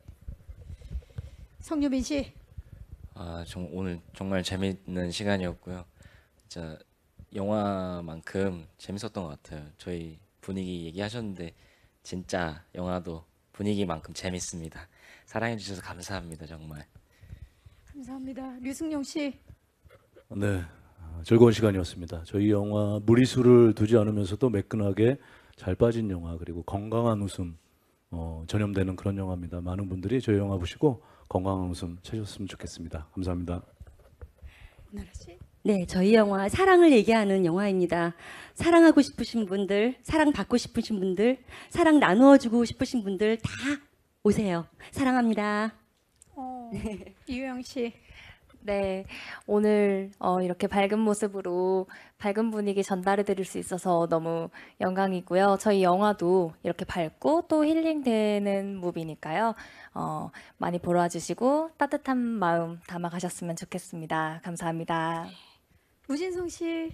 성유빈 씨. 아, 정, 오늘 정말 재밌는 시간이었고요. 진짜 영화만큼 재밌었던 것 같아요. 저희 분위기 얘기하셨는데 진짜 영화도 분위기만큼 재밌습니다. 사랑해 주셔서 감사합니다. 정말. 감사합니다. 류승용 씨. 네, 즐거운 시간이었습니다. 저희 영화 무리수를 두지 않으면서도 매끈하게 잘 빠진 영화 그리고 건강한 웃음 어, 전염되는 그런 영화입니다. 많은 분들이 저희 영화 보시고 건강한 웃음 찾으셨으면 좋겠습니다. 감사합니다. 오나라 씨. 네, 저희 영화 사랑을 얘기하는 영화입니다. 사랑하고 싶으신 분들, 사랑 받고 싶으신 분들, 사랑 나누어주고 싶으신 분들 다 오세요. 사랑합니다. 어, 이유영 씨. 네, 오늘 어, 이렇게 밝은 모습으로 밝은 분위기 전달해 드릴 수 있어서 너무 영광이고요. 저희 영화도 이렇게 밝고 또 힐링되는 무비니까요. 어, 많이 보러 와주시고 따뜻한 마음 담아 가셨으면 좋겠습니다. 감사합니다. 우진성 씨.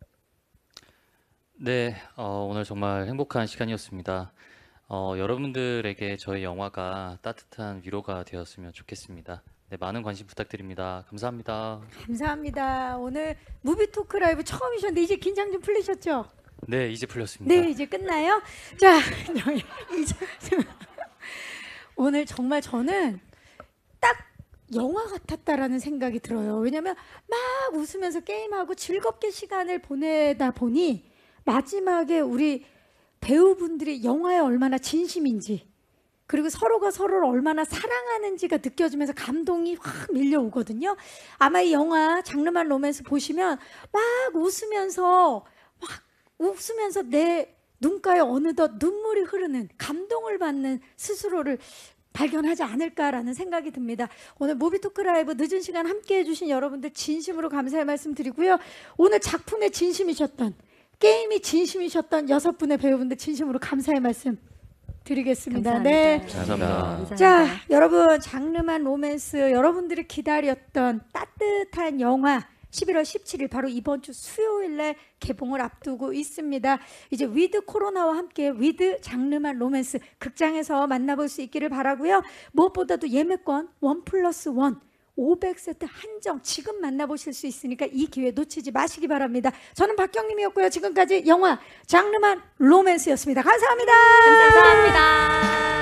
네, 어, 오늘 정말 행복한 시간이었습니다. 어, 여러분들에게 저희 영화가 따뜻한 위로가 되었으면 좋겠습니다. 네, 많은 관심 부탁드립니다. 감사합니다. 감사합니다. 오늘 무비 토크 라이브 처음이셨는데 이제 긴장 좀 풀리셨죠? 네, 이제 풀렸습니다. 네, 이제 끝나요. 자, 이제 오늘 정말 저는 딱 영화 같았다라는 생각이 들어요. 왜냐면 막 웃으면서 게임하고 즐겁게 시간을 보내다 보니 마지막에 우리 배우분들이 영화에 얼마나 진심인지 그리고 서로가 서로를 얼마나 사랑하는지가 느껴지면서 감동이 확 밀려오거든요. 아마 이 영화 장르만 로맨스 보시면 막 웃으면서 막 웃으면서 내 눈가에 어느덧 눈물이 흐르는 감동을 받는 스스로를 발견하지 않을까라는 생각이 듭니다. 오늘 무비토크 라이브 늦은 시간 함께해 주신 여러분들 진심으로 감사의 말씀 드리고요. 오늘 작품에 진심이셨던 게임이 진심이셨던 여섯 분의 배우분들 진심으로 감사의 말씀 드리겠습니다. 감사합니다. 네. 감사합니다. 자, 여러분 장르만 로맨스 여러분들이 기다렸던 따뜻한 영화 십일월 십칠일 바로 이번 주 수요일 날 개봉을 앞두고 있습니다. 이제 위드 코로나와 함께 위드 장르만 로맨스 극장에서 만나볼 수 있기를 바라고요. 무엇보다도 예매권 원 플러스 원 오백 세트 한정 지금 만나보실 수 있으니까 이 기회 놓치지 마시기 바랍니다. 저는 박경림이었고요. 지금까지 영화 장르만 로맨스였습니다. 감사합니다. 감사합니다.